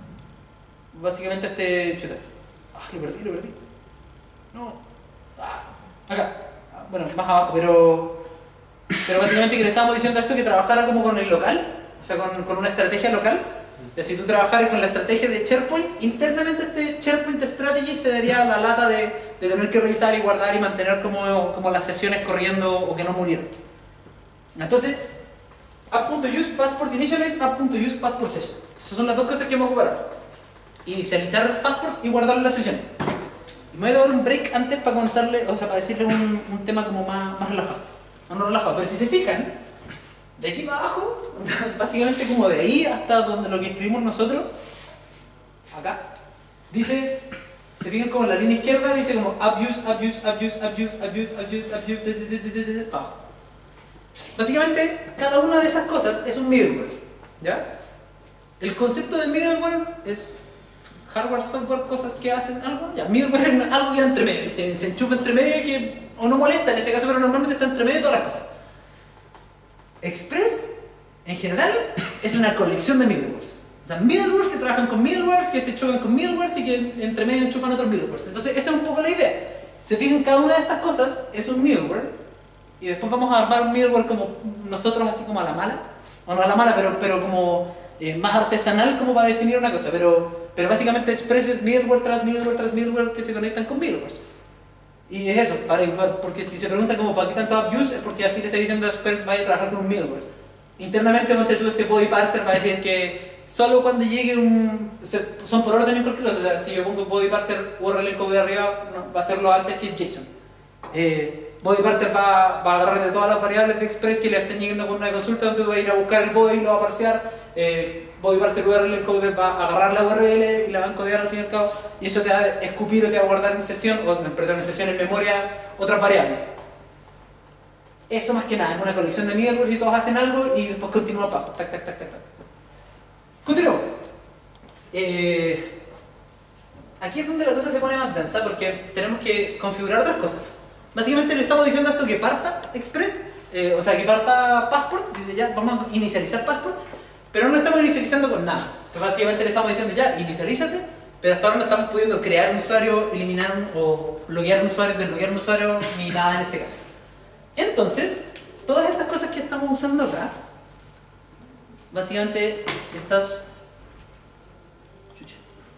[SPEAKER 1] básicamente este. Chuta. Ah, lo perdí, lo perdí. No. Ah, acá. Ah, bueno, más abajo, pero. Pero básicamente que le estamos diciendo a esto que trabajara como con el local, o sea, con, con una estrategia local. Es decir, tú trabajaras con la estrategia de SharePoint, internamente este SharePoint Strategy se daría la lata de, de tener que revisar y guardar y mantener como, como las sesiones corriendo o que no murieran. Entonces, app.use passport initialize, app.use passport session. Esas son las dos cosas que vamos a ocupar. Inicializar passport y guardar la sesión. Y me voy a dar un break antes para contarle, o sea, para decirle un, un tema como más, más relajado. No, no relajado, pero si se fijan, de aquí para abajo, básicamente como de ahí hasta donde lo que escribimos nosotros, acá, dice, se fijan como en la línea izquierda, dice como abuse, abuse, abuse, abuse, abuse, abuse, abuse, abajo. Básicamente, cada una de esas cosas es un middleware, ¿ya? El concepto de middleware es hardware, software, cosas que hacen algo, ya, middleware es algo que está entre medio, se, se enchufa entre medio que, o no molesta en este caso, pero normalmente está entre medio de todas las cosas. Express, en general, es una colección de middlewares. O sea, middlewares que trabajan con middlewares, que se chocan con middlewares y que entre medio enchufan otros middlewares. Entonces, esa es un poco la idea. Si se fijan, cada una de estas cosas es un middleware y después vamos a armar un middleware como nosotros, así como a la mala. O no a la mala, pero, pero como eh, más artesanal como para definir una cosa. Pero, pero básicamente Express es middleware tras middleware tras middleware que se conectan con middlewares. Y es eso, para, para, porque si se pregunta como para qué tanto abuse es porque así le está diciendo a Express vaya a trabajar con un middleware. Internamente, cuando tú este body parser va a decir que solo cuando llegue un... son por orden en cualquier cosa, o sea, si yo pongo body parser U R L encode de arriba, no, va a hacerlo antes que JSON. Eh, body parser va, va a agarrar de todas las variables de Express que le estén llegando con una consulta, donde va a ir a buscar el body y lo va a parsear. Eh, body parser U R L encode va a agarrar la U R L y la va a encodear al fin y al cabo, y eso te va a escupir o te va a guardar en sesión, o perdón, en sesión en memoria, otras variables. Eso más que nada, es una colección de middlewares y todos hacen algo y después continúa abajo. Tac, tac, tac, tac, tac. Continuamos. Eh, aquí es donde la cosa se pone más densa porque tenemos que configurar otras cosas. Básicamente le estamos diciendo a esto que parta Express, eh, o sea que parta Passport, dice ya vamos a inicializar Passport, pero no estamos inicializando con nada. O sea, básicamente le estamos diciendo ya inicialízate, pero hasta ahora no estamos pudiendo crear un usuario, eliminar un, o loguear un usuario, desloguear un usuario, ni nada en este caso. Entonces, todas estas cosas que estamos usando acá, básicamente estas, chucha,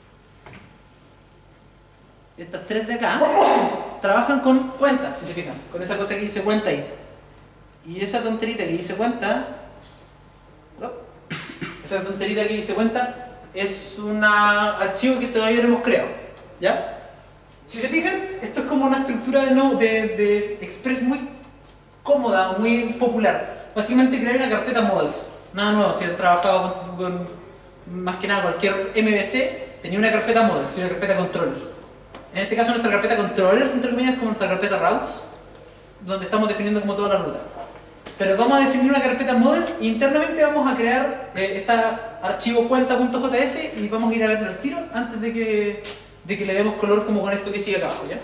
[SPEAKER 1] estas tres de acá, trabajan con cuentas, si se fijan, con esa cosa que dice cuenta ahí. Y esa tonterita que dice cuenta, oh, esa tonterita que dice cuenta, es un archivo que todavía no hemos creado, ¿ya? Si se fijan, esto es como una estructura de, no, de, de Express muy cómoda, muy popular. Básicamente crear una carpeta models. Nada nuevo, si han trabajado con, con más que nada cualquier M V C, tenía una carpeta models y una carpeta controllers. En este caso nuestra carpeta controllers, entre comillas, es como nuestra carpeta routes, donde estamos definiendo como toda la ruta. Pero vamos a definir una carpeta models y internamente vamos a crear eh, este archivo cuenta.js y vamos a ir a verlo al tiro antes de que, de que le demos color como con esto que sigue acá abajo, ¿ya?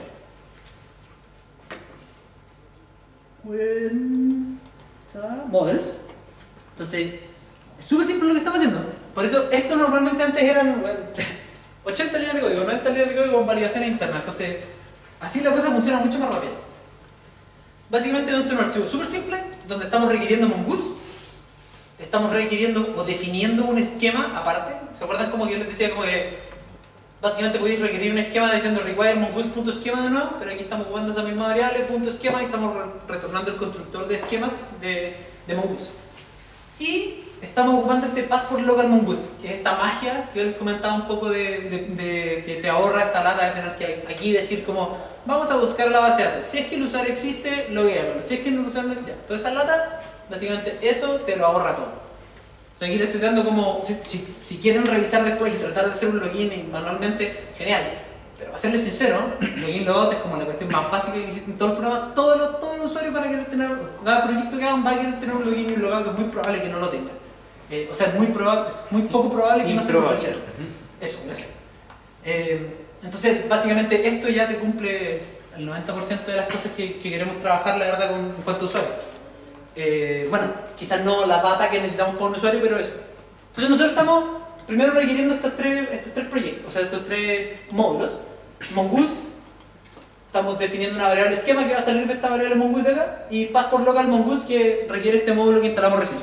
[SPEAKER 1] Models. Entonces, es súper simple lo que estamos haciendo. Por eso, esto normalmente antes eran ochenta líneas de código, noventa líneas de código con validaciones internas. Entonces, así la cosa funciona mucho más rápido. Básicamente, tenemos un archivo súper simple donde estamos requiriendo Mongoose. Estamos requiriendo o definiendo un esquema aparte. ¿Se acuerdan como que yo les decía como que básicamente podéis requerir un esquema diciendo require mongoose.schema de nuevo, pero aquí estamos ocupando esa misma variable, punto esquema, y estamos re retornando el constructor de esquemas de, de Mongoose. Y estamos ocupando este passport local mongoose, que es esta magia que yo les comentaba un poco de, de, de que te ahorra esta lata de tener que aquí decir como vamos a buscar la base de datos. Si es que el usuario existe, loguealo. Si es que el usuario no existe, toda esa lata, básicamente eso te lo ahorra todo. O sea, aquí les estoy dando como, si, si, si quieren revisar después y tratar de hacer un login manualmente, genial. Pero para serles sincero, login logout es como la cuestión más básica que existe en todo el programa. Todos los, todos los usuarios van a querer tener, cada proyecto que hagan va a querer tener un login y un logout, es muy probable que no lo tengan. Eh, o sea, es muy, probable, es muy poco probable que no se lo requieran. Eso, gracias. Eh, entonces, básicamente esto ya te cumple el noventa por ciento de las cosas que, que queremos trabajar, la verdad, con, en cuanto a usuarios. Eh, bueno, quizás no la data que necesitamos para un usuario, pero eso. Entonces nosotros estamos primero requiriendo estos tres, estos tres proyectos, o sea, estos tres módulos. Mongoose, estamos definiendo una variable esquema que va a salir de esta variable mongoose de acá, y passport local mongoose que requiere este módulo que instalamos recién.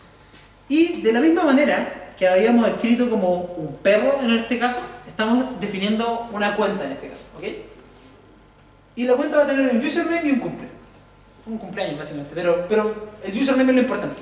[SPEAKER 1] Y de la misma manera que habíamos escrito como un perro en este caso, estamos definiendo una cuenta en este caso, ¿ok? Y la cuenta va a tener un username y un cumple. Un cumpleaños básicamente, pero, pero el username es lo importante.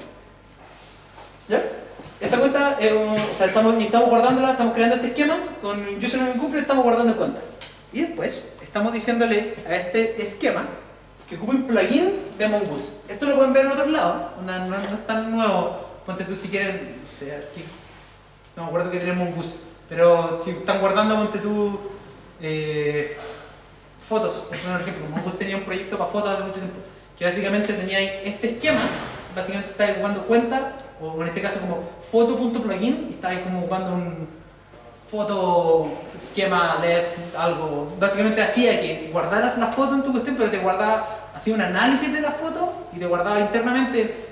[SPEAKER 1] ¿Ya? Esta cuenta, eh, o sea, estamos, estamos guardándola, estamos creando este esquema con username y cumple, estamos guardando en cuenta. Y después estamos diciéndole a este esquema que ocupe un plugin de Mongoose. Esto lo pueden ver en otro lado, no, no, no es tan nuevo. Ponte tú si quieren, no sé, aquí, no me acuerdo que tiene Mongoose, pero si están guardando, ponte tú eh, fotos, por ejemplo. Mongoose tenía un proyecto para fotos hace mucho tiempo, que básicamente tenía este esquema, básicamente estaba ocupando cuenta, o en este caso como foto.plugin, y estaba como ocupando un foto esquema less, algo, básicamente hacía que guardaras la foto en tu cuestión, pero te guardaba, hacía un análisis de la foto y te guardaba internamente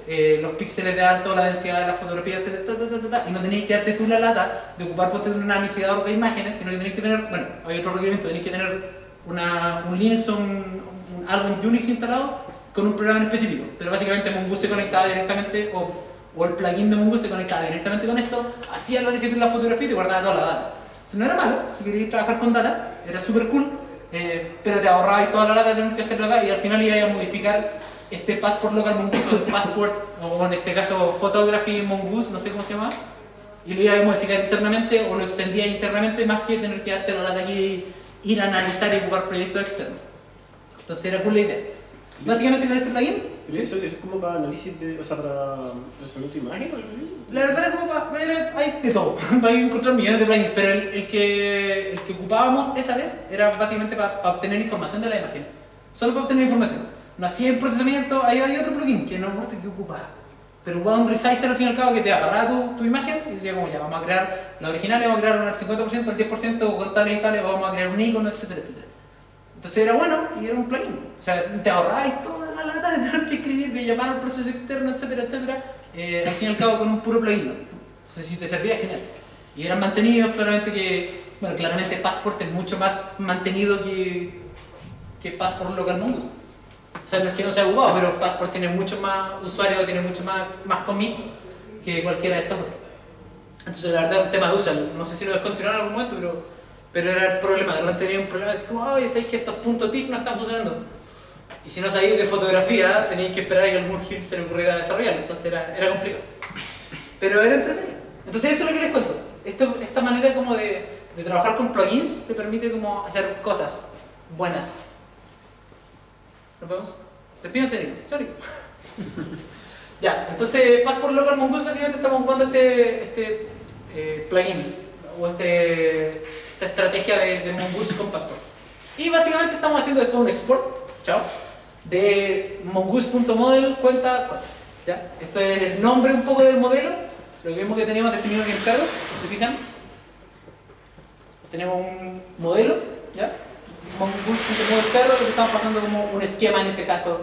[SPEAKER 1] eh, los píxeles de alto, la densidad de la fotografía, etcétera, ta, ta, ta, ta, ta, y no tenéis que darte tú la lata de ocupar por tener un analizador de imágenes, sino que tenéis que tener, bueno, hay otro requerimiento, tenéis que tener una, un Linux o un, un, algo en Unix instalado con un programa en específico, pero básicamente Mongoose se conectaba directamente, o, o el plugin de Mongoose se conectaba directamente con esto, hacía el análisis de la fotografía y te guardaba toda la data. Eso no era malo, si querías trabajar con data, era súper cool, eh, pero te ahorrabas toda la data de tener que hacerlo acá y al final ibas a modificar este passport local Mongoose o el passport, o en este caso photography Mongoose, no sé cómo se llama, y lo ibas a modificar internamente o lo extendías internamente más que tener que darte la data aquí y ir a analizar y ocupar proyectos externos. Entonces era cool la idea. Básicamente con este plugin.
[SPEAKER 2] ¿Sí? ¿Eso es como para análisis de, o sea, para procesamiento de imagen o algo así?
[SPEAKER 1] La verdad es como para ver, hay de todo, vais a encontrar millones de plugins, pero el, el, que, el que ocupábamos esa vez era básicamente para, para obtener información de la imagen. Solo para obtener información. No hacía el procesamiento, ahí hay otro plugin que no me acuerdo qué ocupaba. Pero ocupaba un resizer al fin y al cabo que te agarraba tu, tu imagen y decía como ya, vamos a crear la original, vamos a crear un cincuenta por ciento, el diez por ciento con tales y tales, vamos a crear un icono, etcétera, etcétera. Entonces era bueno y era un plugin. O sea, te ahorrabas toda la lata de tener que escribir, de llamar al proceso externo, etcétera, etcétera. Eh, al fin y al cabo con un puro plugin. Entonces si te servía, genial. Y eran mantenidos, claramente que... Bueno, claramente Passport es mucho más mantenido que, que Passport Local Mongoose. O sea, no es que no sea ocupado, pero Passport tiene mucho más usuarios, tiene mucho más, más commits que cualquiera de estos otros. Entonces la verdad es un tema de uso. No sé si lo descontinuaron en algún momento, pero... Pero era el problema, de repente tenía un problema, así como, oye, sabéis que estos puntos TIFF no están funcionando. Y si no sabéis de fotografía, teníais que esperar a que algún gil se le ocurriera desarrollarlo, entonces era, era complicado. Pero era entretenido. Entonces eso es lo que les cuento. Esto, esta manera como de, de trabajar con plugins te permite como hacer cosas buenas. ¿Nos vemos? Despídense, chao. Ya, entonces Passport Local Mongoose básicamente estamos ocupando este, este eh, plugin o este... esta estrategia de, de Mongoose con Passport. Y básicamente estamos haciendo después un export, chao, de mongoose.model cuenta, ¿ya? Esto es el nombre un poco del modelo, lo mismo que teníamos definido aquí en perros, ¿se fijan? Tenemos un modelo, ¿ya? Mongoose.model perro, y le estamos pasando como un esquema en ese caso.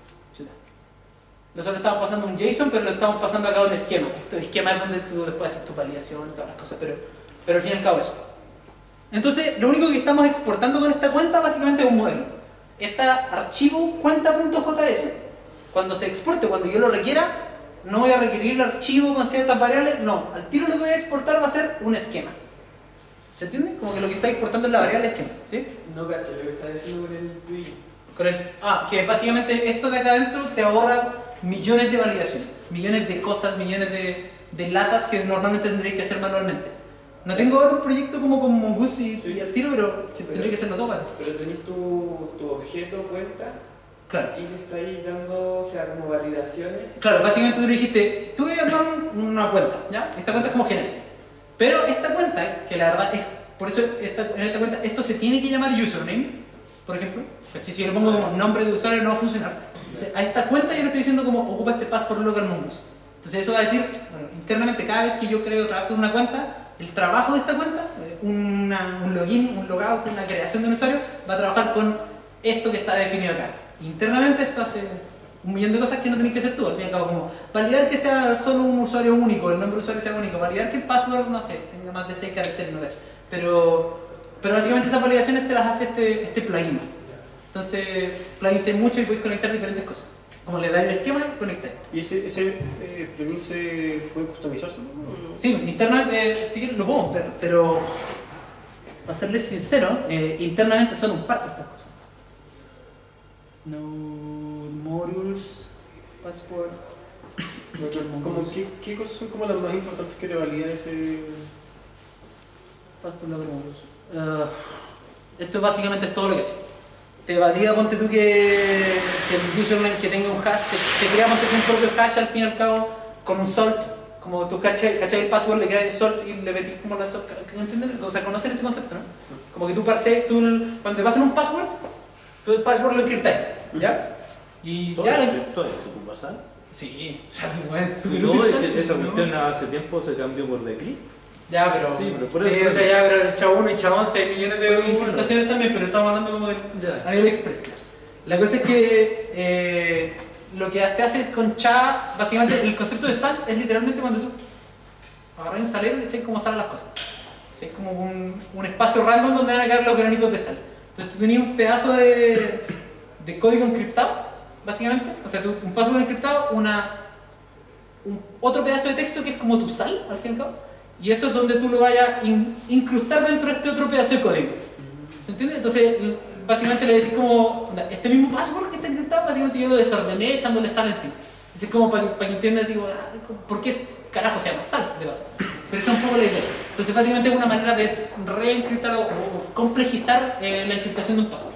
[SPEAKER 1] Nosotros estamos pasando un JSON, pero lo estamos pasando acá un esquema. Este esquema es donde tú después haces tu validación y todas las cosas, pero, pero al fin y al cabo eso. Entonces, lo único que estamos exportando con esta cuenta básicamente es un modelo. Este archivo cuenta.js, cuando se exporte, cuando yo lo requiera, no voy a requerir el archivo con ciertas variables, no. Al tiro lo que voy a exportar va a ser un esquema. ¿Se entiende? Como que lo que está exportando es la variable esquema, ¿sí?
[SPEAKER 2] No cacho, lo que está diciendo con el tuyo.
[SPEAKER 1] Con el, ah, que básicamente esto de acá adentro te ahorra millones de validaciones, millones de cosas, millones de, de latas que normalmente tendréis que hacer manualmente. No tengo otro proyecto como con Mongoose y, sí. y al tiro, pero que tendría que hacerlo todo para.
[SPEAKER 2] Pero tenés tu, tu objeto cuenta,
[SPEAKER 1] claro,
[SPEAKER 2] y le estáis dando, o sea, como validaciones.
[SPEAKER 1] Claro, básicamente tú le dijiste, tú voy a armar una cuenta, ¿ya? Esta cuenta es como genérica. Pero esta cuenta, que la verdad es, por eso esta, en esta cuenta, esto se tiene que llamar username, por ejemplo. ¿Cachai? Si yo le pongo como nombre de usuario no va a funcionar. Entonces, a esta cuenta yo le estoy diciendo como ocupa este passport local Mongoose. Entonces eso va a decir, bueno, internamente cada vez que yo creo trabajo en una cuenta, el trabajo de esta cuenta, una, un login, un logout, una creación de un usuario, va a trabajar con esto que está definido acá. Internamente esto hace un millón de cosas que no tenés que hacer tú, al fin y al cabo, como validar que sea solo un usuario único, el nombre de usuario sea único, validar que el password, no sé, tenga más de seis caracteres, no cacho. Pero, pero básicamente esas validaciones te las hace este, este plugin. Entonces, plugin mucho y puedes conectar diferentes cosas. Como le das el esquema y conectáis.
[SPEAKER 2] ¿Y ese, ese eh, plugin se puede customizarse? ¿No?
[SPEAKER 1] Sí, internamente eh, sí que lo podemos, pero, pero para serles sincero, eh, internamente son un parto estas cosas. No modules, passport.
[SPEAKER 2] ¿Cómo, qué, ¿Qué cosas son como las más importantes que te valida ese
[SPEAKER 1] passport modules? Uh, esto básicamente es todo lo que hace. Te valida, ponte tú que, que el username que tenga un hash, te, te crea ponte tú un propio hash al fin y al cabo con un salt, como tú cachai el password, le creas el salt y le metís como la salt, ¿entiendes? O sea, conocer ese concepto, ¿no? Como que tú parses, tú, cuando te pasan un password, tú el password lo encriptáis, ¿ya? Y
[SPEAKER 3] ¿Todo
[SPEAKER 1] ya
[SPEAKER 3] eso,
[SPEAKER 1] lo...
[SPEAKER 3] ¿Todo eso se puede pasar?
[SPEAKER 1] Sí, o sea, tú puedes subir
[SPEAKER 3] No,
[SPEAKER 1] un
[SPEAKER 3] ese- esa cuestión hace tiempo se cambió por Decrypt.
[SPEAKER 1] Ya, pero...
[SPEAKER 3] Sí, pero por
[SPEAKER 1] sí,
[SPEAKER 3] eso-
[SPEAKER 1] o sea, ya, pero el chavo uno y chavo once millones de
[SPEAKER 3] Bueno.
[SPEAKER 1] encriptaciones también, pero estamos hablando como de...
[SPEAKER 3] Ya.
[SPEAKER 1] a nivel express. La cosa es que eh, lo que se hace con cha, básicamente el concepto de sal es literalmente cuando tú agarras un salero y le echas como sal a las cosas. O sea, es como un, un espacio random donde van a caer los granitos de sal. Entonces tú tenías un pedazo de, de código encriptado, básicamente. O sea, tú, un password encriptado, una, un, otro pedazo de texto que es como tu sal, al fin y al cabo. Y eso es donde tú lo vayas a in, incrustar dentro de este otro pedazo de código. ¿Se entiende? Entonces, básicamente le decís como, este mismo password que está encriptado, básicamente yo lo desordené echándole sal encima. Es como para, para que entiendas, digo, ah, ¿por qué carajo se llama sal de paso? Pero esa es un poco la idea. Entonces, básicamente es una manera de reencriptar o, o complejizar eh, la encriptación de un password.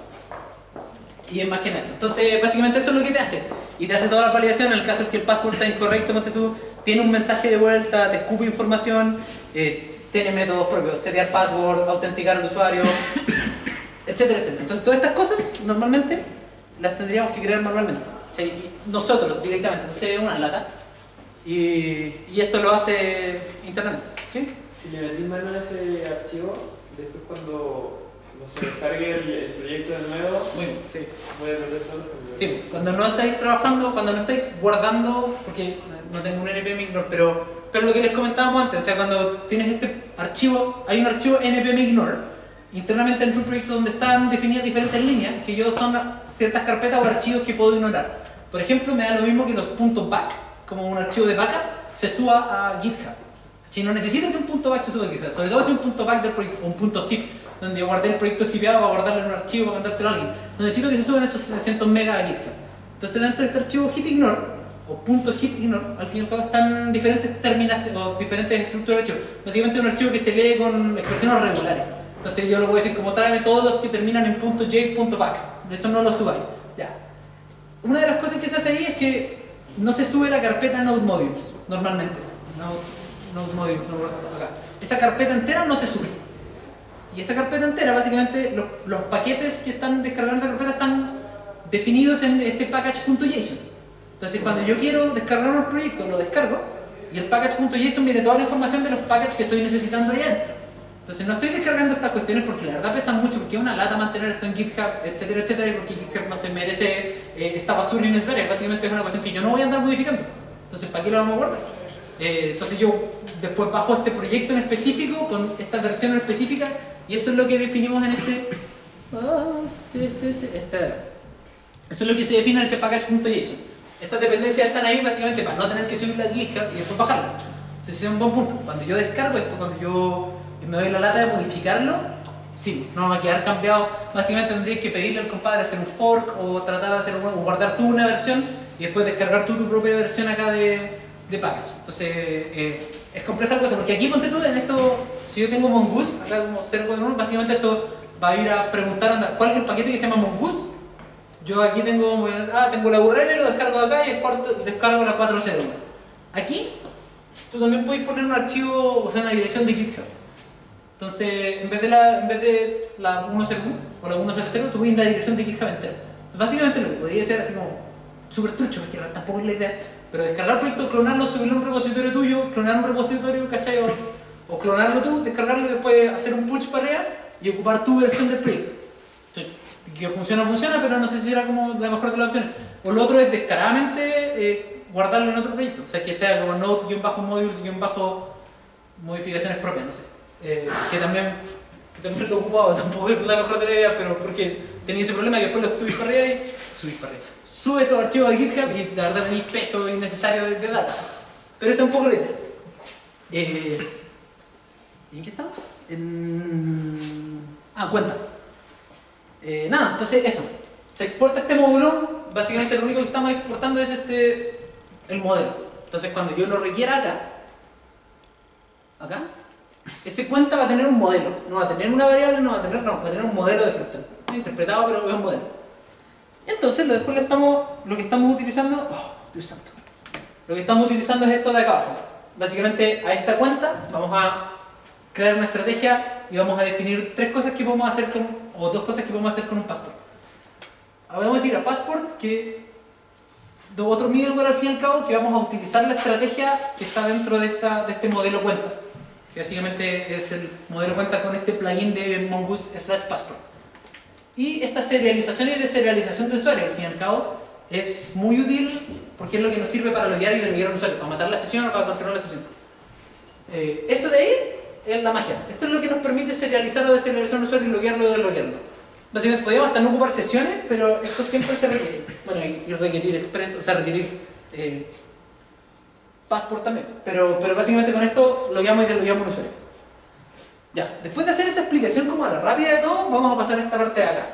[SPEAKER 1] Y es más que nada eso. Entonces, básicamente eso es lo que te hace. Y te hace toda la validación. En el caso de que el password está incorrecto, ponte tú, tiene un mensaje de vuelta, te escupe información, eh, tiene métodos propios, setear password, autenticar al usuario, etcétera, etcétera. Entonces, todas estas cosas, normalmente, las tendríamos que crear manualmente. O sea, y nosotros, directamente. Entonces, es una lata. Y, y esto lo hace internamente. ¿Sí?
[SPEAKER 2] Si le metís mano a ese archivo, después cuando no se descargue el, el proyecto de nuevo,
[SPEAKER 1] Muy bien, sí.
[SPEAKER 2] voy a meter todos los cambios.
[SPEAKER 1] Sí, cuando no estáis trabajando, cuando no estáis guardando, porque no tengo un npm ignore, pero, pero lo que les comentábamos antes, o sea, cuando tienes este archivo, hay un archivo npm ignore, internamente dentro de un proyecto donde están definidas diferentes líneas, que yo son ciertas carpetas o archivos que puedo ignorar. Por ejemplo, me da lo mismo que los .back, como un archivo de backup, se suba a GitHub. Si no necesito que un punto .back se suba a GitHub, sobre todo si un punto .back del proyecto, o un punto .zip, donde yo guardé el proyecto zipeado para guardarlo en un archivo para mandárselo a alguien. No necesito que se suban esos setecientos megas a GitHub. Entonces dentro de este archivo gitignore, o punto .gitignore, al fin y al cabo están diferentes terminaciones, o diferentes estructuras de archivos. Básicamente un archivo que se lee con expresiones regulares. Entonces yo lo voy a decir como tráeme todos los que terminan en .j, .back. De eso no lo subáis. Ya. Una de las cosas que se hace ahí es que no se sube la carpeta Node Modules, normalmente. Node, Node Modules, no acá. Esa carpeta entera no se sube. Y esa carpeta entera, básicamente, los, los paquetes que están descargando esa carpeta están definidos en este package.json. Entonces, cuando yo quiero descargar un proyecto, lo descargo, y el package.json viene toda la información de los packages que estoy necesitando ahí adentro. Entonces, no estoy descargando estas cuestiones porque la verdad pesan mucho, porque es una lata mantener esto en GitHub, etcétera, etcétera, y porque GitHub no se merece eh, esta basura innecesaria. Básicamente es una cuestión que yo no voy a andar modificando. Entonces, ¿para qué lo vamos a guardar? Eh, entonces, yo después bajo este proyecto en específico, con esta versión en específica, y eso es lo que definimos en este... Oh, este, este, este, este. Eso es lo que se define en ese package.json. Estas dependencias están ahí básicamente para no tener que subirla a GitHub y después bajarla. Ese es un buen punto. Cuando yo descargo esto, cuando yo me doy la lata de modificarlo, sí, no va a quedar cambiado. Básicamente tendrías que pedirle al compadre hacer un fork o tratar de hacer un, o guardar tú una versión y después descargar tú tu propia versión acá de, de package. Entonces eh, es compleja la cosa porque aquí ponte tú en esto, si yo tengo Mongoose, acá como cero cuatro uno, básicamente esto va a ir a preguntar anda, cuál es el paquete que se llama Mongoose. Yo aquí tengo, ah, tengo la U R L, lo descargo de acá y el descargo la cuatro cero uno. Aquí tú también puedes poner un archivo, o sea, una dirección de GitHub. Entonces, en vez de la, en vez de la ciento uno o la ciento cero, tú ves la dirección de GitHub entera. Entonces, básicamente lo que podría ser así como súper trucho, porque tampoco es la idea, pero descargar el proyecto, clonarlo, subirlo a un repositorio tuyo, clonar un repositorio, ¿cachai? O, o clonarlo tú, descargarlo y después hacer un push para arriba y ocupar tu versión del proyecto. Entonces, que funciona, funciona, pero no sé si era como la mejor de las opciones. O lo otro es descaradamente eh, guardarlo en otro proyecto, o sea, que sea como node-modules-modificaciones propias, no sé. Eh, que también que también lo ocupaba, tampoco es la mejor de la idea, pero porque tenía ese problema que después lo subís para arriba y subís para arriba. Subes los archivos de GitHub y la verdad tenéis peso innecesario de, de data. Pero esa es un poco la idea. Eh, ¿Y en qué estamos? En... Ah, cuenta. Eh, nada, entonces eso. Se exporta este módulo, básicamente lo único que estamos exportando es este el modelo. Entonces cuando yo lo requiera acá, acá, ese cuenta va a tener un modelo, no va a tener una variable, no va a tener, no, va a tener un modelo de frontend, interpretado pero es un modelo. Entonces después lo, estamos, lo que estamos utilizando, oh, Dios santo, lo que estamos utilizando es esto de acá abajo. Básicamente a esta cuenta vamos a crear una estrategia y vamos a definir tres cosas que podemos hacer con, o dos cosas que podemos hacer con un passport. Ahora vamos a decir a passport que de otro middleware al fin y al cabo que vamos a utilizar la estrategia que está dentro de, esta, de este modelo cuenta. Que básicamente es el modelo cuenta con este plugin de Mongoose slash passport. Y esta serialización y deserialización de usuario, al fin y al cabo, es muy útil porque es lo que nos sirve para loguear y desloguear a un usuario, para matar la sesión o para continuar la sesión. Eh, eso de ahí es la magia. Esto es lo que nos permite serializar o deserializar a un usuario y loguearlo o desloguearlo. Básicamente podríamos hasta no ocupar sesiones, pero esto siempre se requiere. Bueno, y, y requerir express, o sea, requerir eh, passport también. Pero, pero básicamente con esto logueamos y deslogueamos a un usuario. Ya, después de hacer esa explicación como a la rápida de todo, vamos a pasar a esta parte de acá.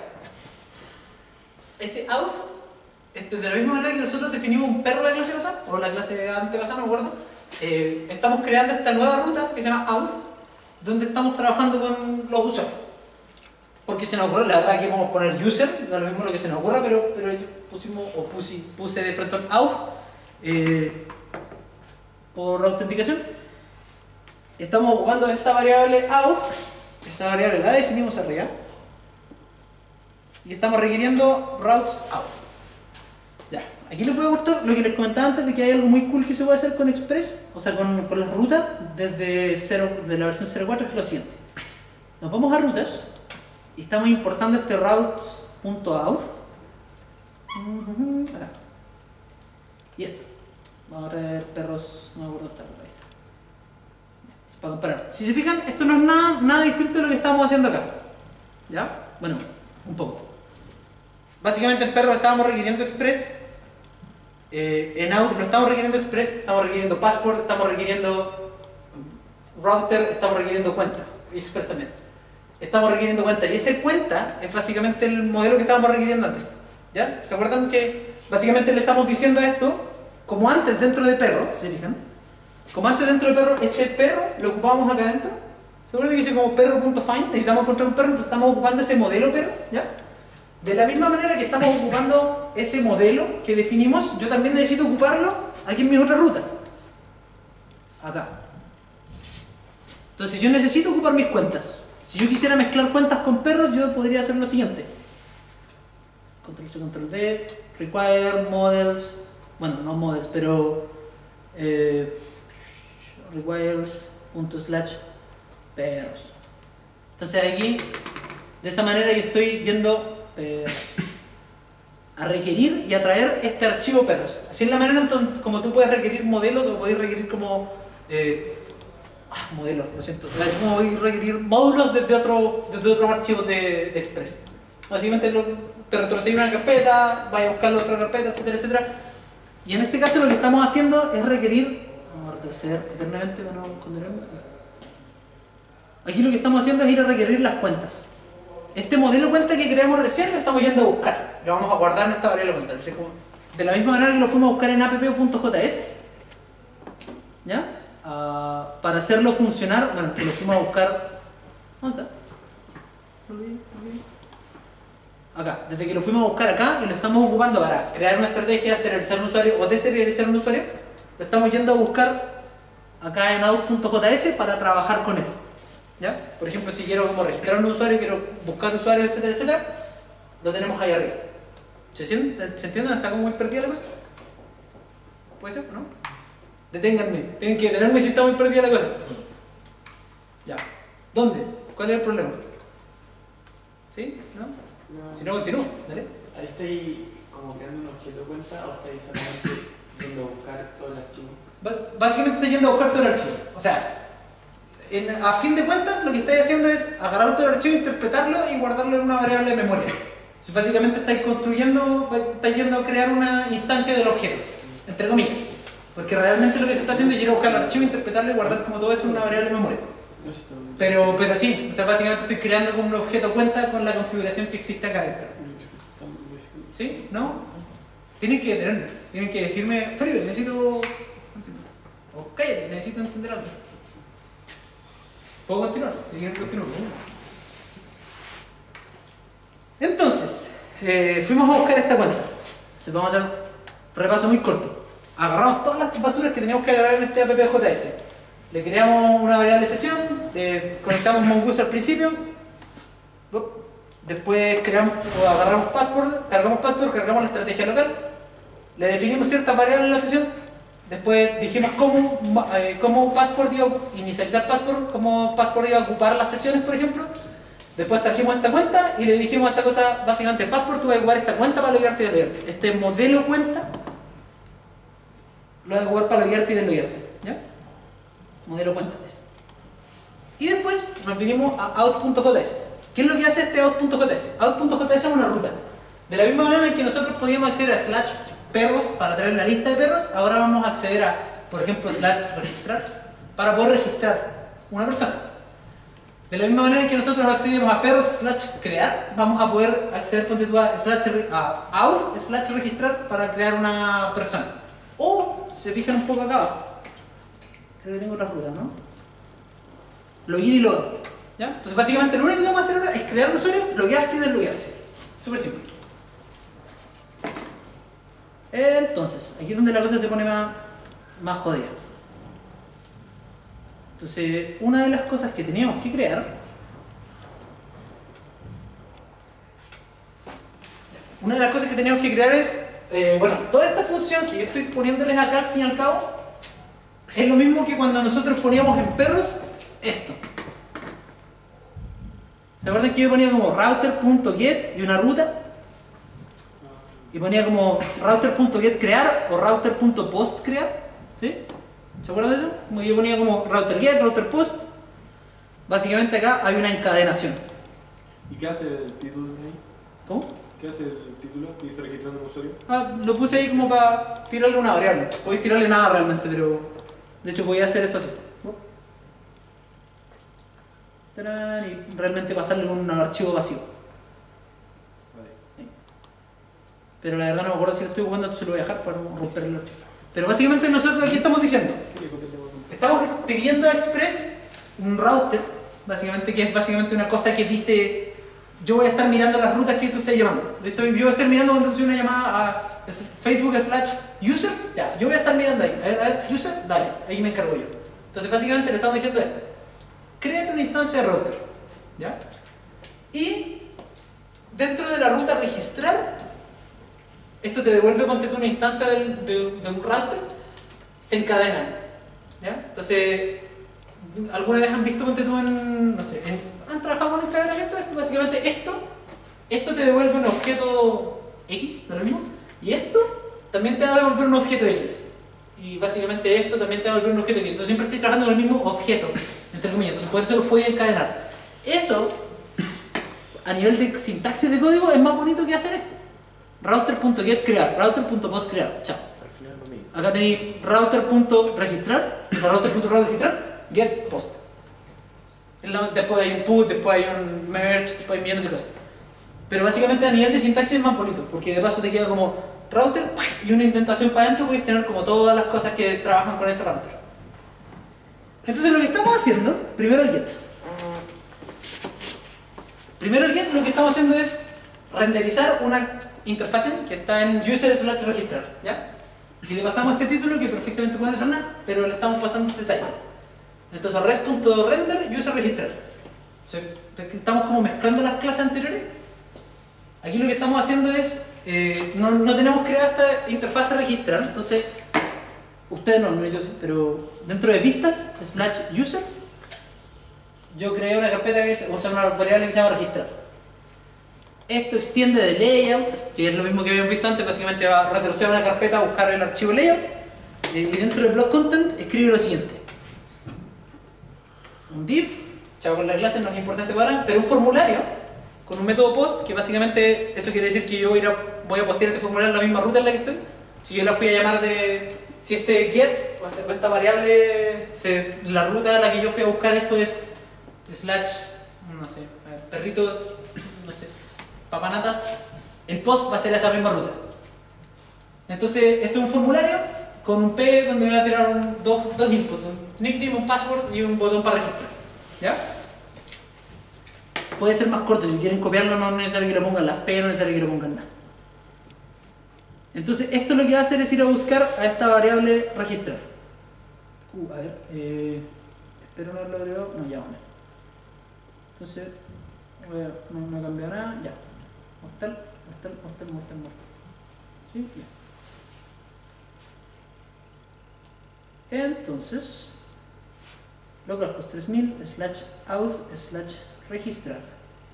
[SPEAKER 1] Este auth, este, de la misma manera que nosotros definimos un perro de la clase pasada, o la clase antepasada, no me acuerdo, eh, estamos creando esta nueva ruta que se llama auth, donde estamos trabajando con los usuarios. Porque se nos ocurre, la verdad que vamos a poner user, da lo mismo lo que se nos ocurra, pero, pero pusimos, o puse, puse de frente un auth eh, por autenticación. Estamos ocupando esta variable auth, esa variable la definimos arriba, y estamos requiriendo routes auth. Ya, aquí les voy a mostrar lo que les comentaba antes de que hay algo muy cool que se puede hacer con Express, o sea, con, con la ruta desde cero, de la versión cero punto cuatro, que es lo siguiente. Nos vamos a rutas y estamos importando este routes.auth. Acá. Y esto. Vamos a traer perros, no me acuerdo esta ruta. Para comparar. Si se fijan, esto no es nada, nada distinto de lo que estamos haciendo acá. ¿Ya? Bueno, un poco. Básicamente en perro estábamos requiriendo express. Eh, en auth no estamos requiriendo express, estamos requiriendo passport, estamos requiriendo router, estamos requiriendo cuenta. Y express también. Estamos requiriendo cuenta. Y ese cuenta es básicamente el modelo que estábamos requiriendo antes. ¿Ya? ¿Se acuerdan que básicamente le estamos diciendo a esto, como antes dentro de perro, ¿se fijan? Como antes dentro de perro, este perro lo ocupamos acá adentro. ¿Se acuerdan que dice como perro.find? Necesitamos encontrar un perro, entonces estamos ocupando ese modelo perro, ¿ya? De la misma manera que estamos ocupando ese modelo que definimos, yo también necesito ocuparlo aquí en mi otra ruta. Acá. Entonces yo necesito ocupar mis cuentas. Si yo quisiera mezclar cuentas con perros, yo podría hacer lo siguiente. Control C, Control V, require, models, bueno, no models, pero eh, requires, punto slash, perros. Entonces aquí, de esa manera yo estoy yendo perros, a requerir y a traer este archivo perros. Así es la manera entonces, como tú puedes requerir modelos o puedes requerir como eh, ah, modelos, lo siento, es como voy a requerir módulos desde, otro, desde otros archivos de, de Express. Básicamente lo, te retrocede una carpeta, vaya a buscar la otra carpeta, etcétera, etcétera. Y en este caso lo que estamos haciendo es requerir, vamos a retroceder eternamente para no esconderme. Aquí lo que estamos haciendo es ir a requerir las cuentas. Este modelo cuenta que creamos recién lo estamos yendo a buscar. Lo vamos a guardar en esta variable cuenta. De la misma manera que lo fuimos a buscar en app.js, ¿ya? Uh, para hacerlo funcionar, bueno, que lo fuimos a buscar. ¿Dónde está? Acá, desde que lo fuimos a buscar acá y lo estamos ocupando para crear una estrategia, serializar un usuario o deserializar un usuario, lo estamos yendo a buscar acá en auth.js para trabajar con él. ¿Ya? Por ejemplo, si quiero como registrar un usuario, quiero buscar usuarios, etcétera, etcétera, lo tenemos ahí arriba. ¿Se, sienten, ¿se entienden? ¿Está como muy perdida la cosa? ¿Puede ser? ¿No? Deténganme, tienen que detenerme si está muy perdida la cosa. Ya. ¿Dónde? ¿Cuál es el problema? ¿Sí? ¿No?
[SPEAKER 2] No.
[SPEAKER 1] Si no, continúo. Dale.
[SPEAKER 2] Ahí estáis como creando un objeto cuenta o estáis solamente yendo a buscar todo el archivo.
[SPEAKER 1] B- básicamente está yendo a buscar todo el archivo. O sea, en, a fin de cuentas, lo que estáis haciendo es agarrar todo el archivo, interpretarlo y guardarlo en una variable de memoria. Entonces, básicamente estáis construyendo, estáis yendo a crear una instancia del objeto, entre comillas. Porque realmente lo que se está haciendo es ir a buscar el archivo, interpretarlo y guardar como todo eso en una variable de memoria. Pero, pero sí, o sea, básicamente estoy creando como un objeto cuenta con la configuración que existe acá dentro. ¿Sí? ¿No? Tienen que detenerme, tienen que decirme, Felipe, necesito... O cállate, necesito entender algo. ¿Puedo continuar? Si quieren continuar. Entonces, eh, fuimos a buscar esta cuenta. Entonces vamos a hacer un repaso muy corto. Agarramos todas las basuras que teníamos que agarrar en este app.js. Le creamos una variable sesión, eh, conectamos Mongoose al principio, después creamos, o agarramos passport, cargamos passport, cargamos la estrategia local, le definimos ciertas variables en la sesión, después dijimos cómo, eh, cómo passport iba a inicializar passport, cómo passport iba a ocupar las sesiones, por ejemplo, Después trajimos esta cuenta y le dijimos a esta cosa, básicamente, passport, tú vas a ocupar esta cuenta para loguearte y desloguearte. Este modelo cuenta lo vas a ocupar para loguearte y desloguearte. ¿Ya? Modelo cuenta. Eso. Y después nos vinimos a out.js. ¿Qué es lo que hace este out.js? Out.js es una ruta. De la misma manera en que nosotros podíamos acceder a slash perros para traer la lista de perros, ahora vamos a acceder a, por ejemplo, slash registrar para poder registrar una persona. De la misma manera en que nosotros accedemos a perros slash crear, vamos a poder acceder ponte tú, a, slash, a out slash registrar para crear una persona. O, se fijan un poco acá abajo, creo que tengo otra ruta, ¿no? Login y logout. ¿Ya? Entonces básicamente lo único que vamos a hacer ahora es crear un usuario, loguearse y desloguearse. Súper simple. Entonces, aquí es donde la cosa se pone más, más jodida. Entonces, una de las cosas que teníamos que crear, una de las cosas que teníamos que crear es, eh, bueno, toda esta función que yo estoy poniéndoles acá al fin y al cabo, es lo mismo que cuando nosotros poníamos en perros esto. ¿Se acuerdan que yo ponía como router.get y una ruta? Y ponía como router.get crear o router.post crear, ¿sí? ¿Se acuerdan de eso? Como yo ponía como router get, router post. Básicamente acá hay una encadenación.
[SPEAKER 2] ¿Y qué hace el título ahí?
[SPEAKER 1] ¿Cómo?
[SPEAKER 2] ¿Qué hace el título que dice registrando un usuario?
[SPEAKER 1] Ah, lo puse ahí como para tirarle una variable. Podéis tirarle nada realmente, pero de hecho podía hacer esto así. ¡Tarán! Y realmente pasarle un archivo vacío.
[SPEAKER 2] Vale.
[SPEAKER 1] Pero la verdad no me acuerdo si lo estoy ocupando, entonces lo voy a dejar para no romper el archivo. Pero básicamente nosotros aquí estamos diciendo, estamos pidiendo a Express un router, básicamente, que es básicamente una cosa que dice, yo voy a estar mirando las rutas que tú estás llamando. Yo voy a estar mirando cuando soy una llamada a Facebook slash user, ya, yo voy a estar mirando ahí. A ver, a ver, user, dale, ahí me encargo yo. Entonces básicamente le estamos diciendo esto. Créate una instancia de router, ¿ya? Y dentro de la ruta registrar, esto te devuelve, ponte tú una instancia de, de, de un router, se encadenan, ¿ya? Entonces, ¿alguna vez han visto, ponte tú en, no sé, en, han trabajado con un encadenamiento? Esto, básicamente esto, esto te devuelve un objeto X, ¿no es lo mismo? Y esto también te va a devolver un objeto X. Y básicamente esto también te va a devolver un objeto X. Entonces siempre estoy trabajando con el mismo objeto, entre comillas. Entonces por eso los puedes encadenar. Eso, a nivel de sintaxis de código, es más bonito que hacer esto. Router.get crear, router.post crear, chao. Acá tenéis router.registrar, o sea, router.registrar, get post. Después hay un put, después hay un merge, después hay millones de cosas. Pero básicamente a nivel de sintaxis es más bonito, porque de paso te queda como router y una indentación para adentro, puedes tener como todas las cosas que trabajan con ese router. Entonces lo que estamos haciendo, primero el get. Primero el get, lo que estamos haciendo es renderizar una interfaz que está en user slash registrar, ¿ya? Y le pasamos este título que perfectamente puede ser nada, pero le estamos pasando este detalle. Entonces res.render user registrar. Estamos como mezclando las clases anteriores. Aquí lo que estamos haciendo es, eh, no, no tenemos creada esta interfaz de registrar, entonces, ustedes no, no yo sí, pero dentro de vistas, slash user, yo creé una carpeta que es, o sea, una variable que se llama registrar. Esto extiende de layout, que es lo mismo que habíamos visto antes, básicamente va a retroceder a una carpeta a buscar el archivo layout, y dentro de block content escribe lo siguiente. Un div, chavo con las clases, no es importante para, pero un formulario con un método post, que básicamente eso quiere decir que yo voy a, ir a, voy a postear este formulario en la misma ruta en la que estoy. Si yo la fui a llamar de, si este get, o esta, o esta variable, se, la ruta a la que yo fui a buscar esto es slash, no sé, perritos, no sé, papanatas, el post va a ser esa misma ruta. Entonces, esto es un formulario con un P donde me voy a tirar un, dos, dos inputs, un nickname, un password y un botón para registrar. ¿Ya? Puede ser más corto, si quieren copiarlo no es necesario que le pongan las P, no es necesario que le pongan nada. Entonces esto lo que va a hacer es ir a buscar a esta variable registrar. Uh, a ver, eh, espero no haberlo agregado, no, ya bueno. Entonces, voy a, no, no he cambiado nada, ya. Mostrar, mostrar, mostrar, mostrar, mostrar. ¿Sí? Ya. Entonces, localhost tres mil slash out slash registrar.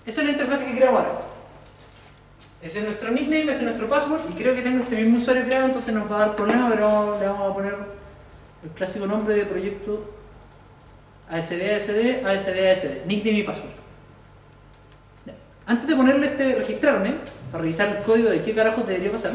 [SPEAKER 1] Esa es la interfaz que creamos ahora. Ese es nuestro nickname, ese es nuestro password, y creo que tengo este mismo usuario creado, entonces nos va a dar problema, pero le vamos a poner el clásico nombre de proyecto A S D, A S D, A S D, A S D, nickname y password. Ya. Antes de ponerle este registrarme, para revisar el código de qué carajos debería pasar,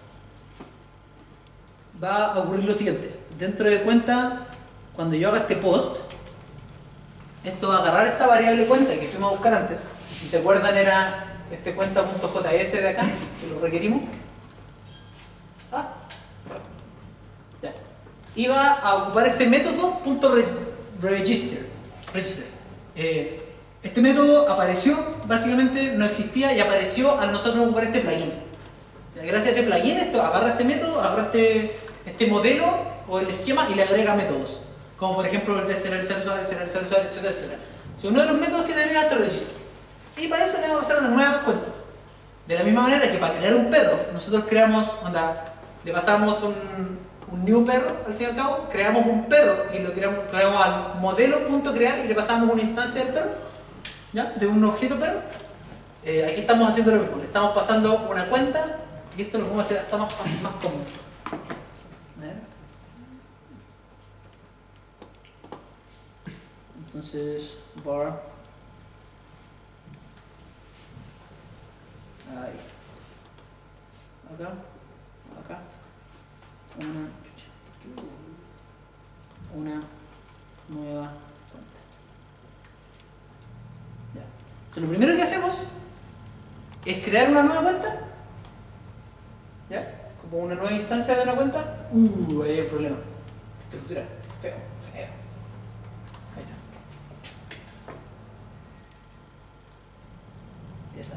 [SPEAKER 1] va a ocurrir lo siguiente. Dentro de cuenta, cuando yo haga este post, esto va a agarrar esta variable cuenta que fuimos a buscar antes. Si se acuerdan, era este cuenta.js de acá, que lo requerimos. Ah, ya. Y va a ocupar este método .register. register. Eh, este método apareció, básicamente no existía y apareció al nosotros ocupar este plugin. Ya, gracias a ese plugin, esto agarra este método, agarra este, este modelo o el esquema y le agrega métodos. Como por ejemplo el de serializar usuario, serializar usuario, etcétera, etcétera. Es uno de los métodos que te agrega este registro. Y para eso le vamos a pasar una nueva cuenta. De la misma manera que para crear un perro, nosotros creamos, onda, le pasamos un, un new perro, al fin y al cabo, creamos un perro y lo creamos, creamos al modelo.crear y le pasamos una instancia del perro, ¿ya? De un objeto perro. Eh, aquí estamos haciendo lo mismo, le estamos pasando una cuenta y esto lo podemos hacer hasta más fácil, más cómodo. Entonces, var ahí, acá, acá, una, una nueva cuenta. Ya. Entonces, lo primero que hacemos es crear una nueva cuenta, ¿ya? Como una nueva instancia de una cuenta. Uh, ahí hay el problema. Estructura, feo, feo. Ahí está. Esa.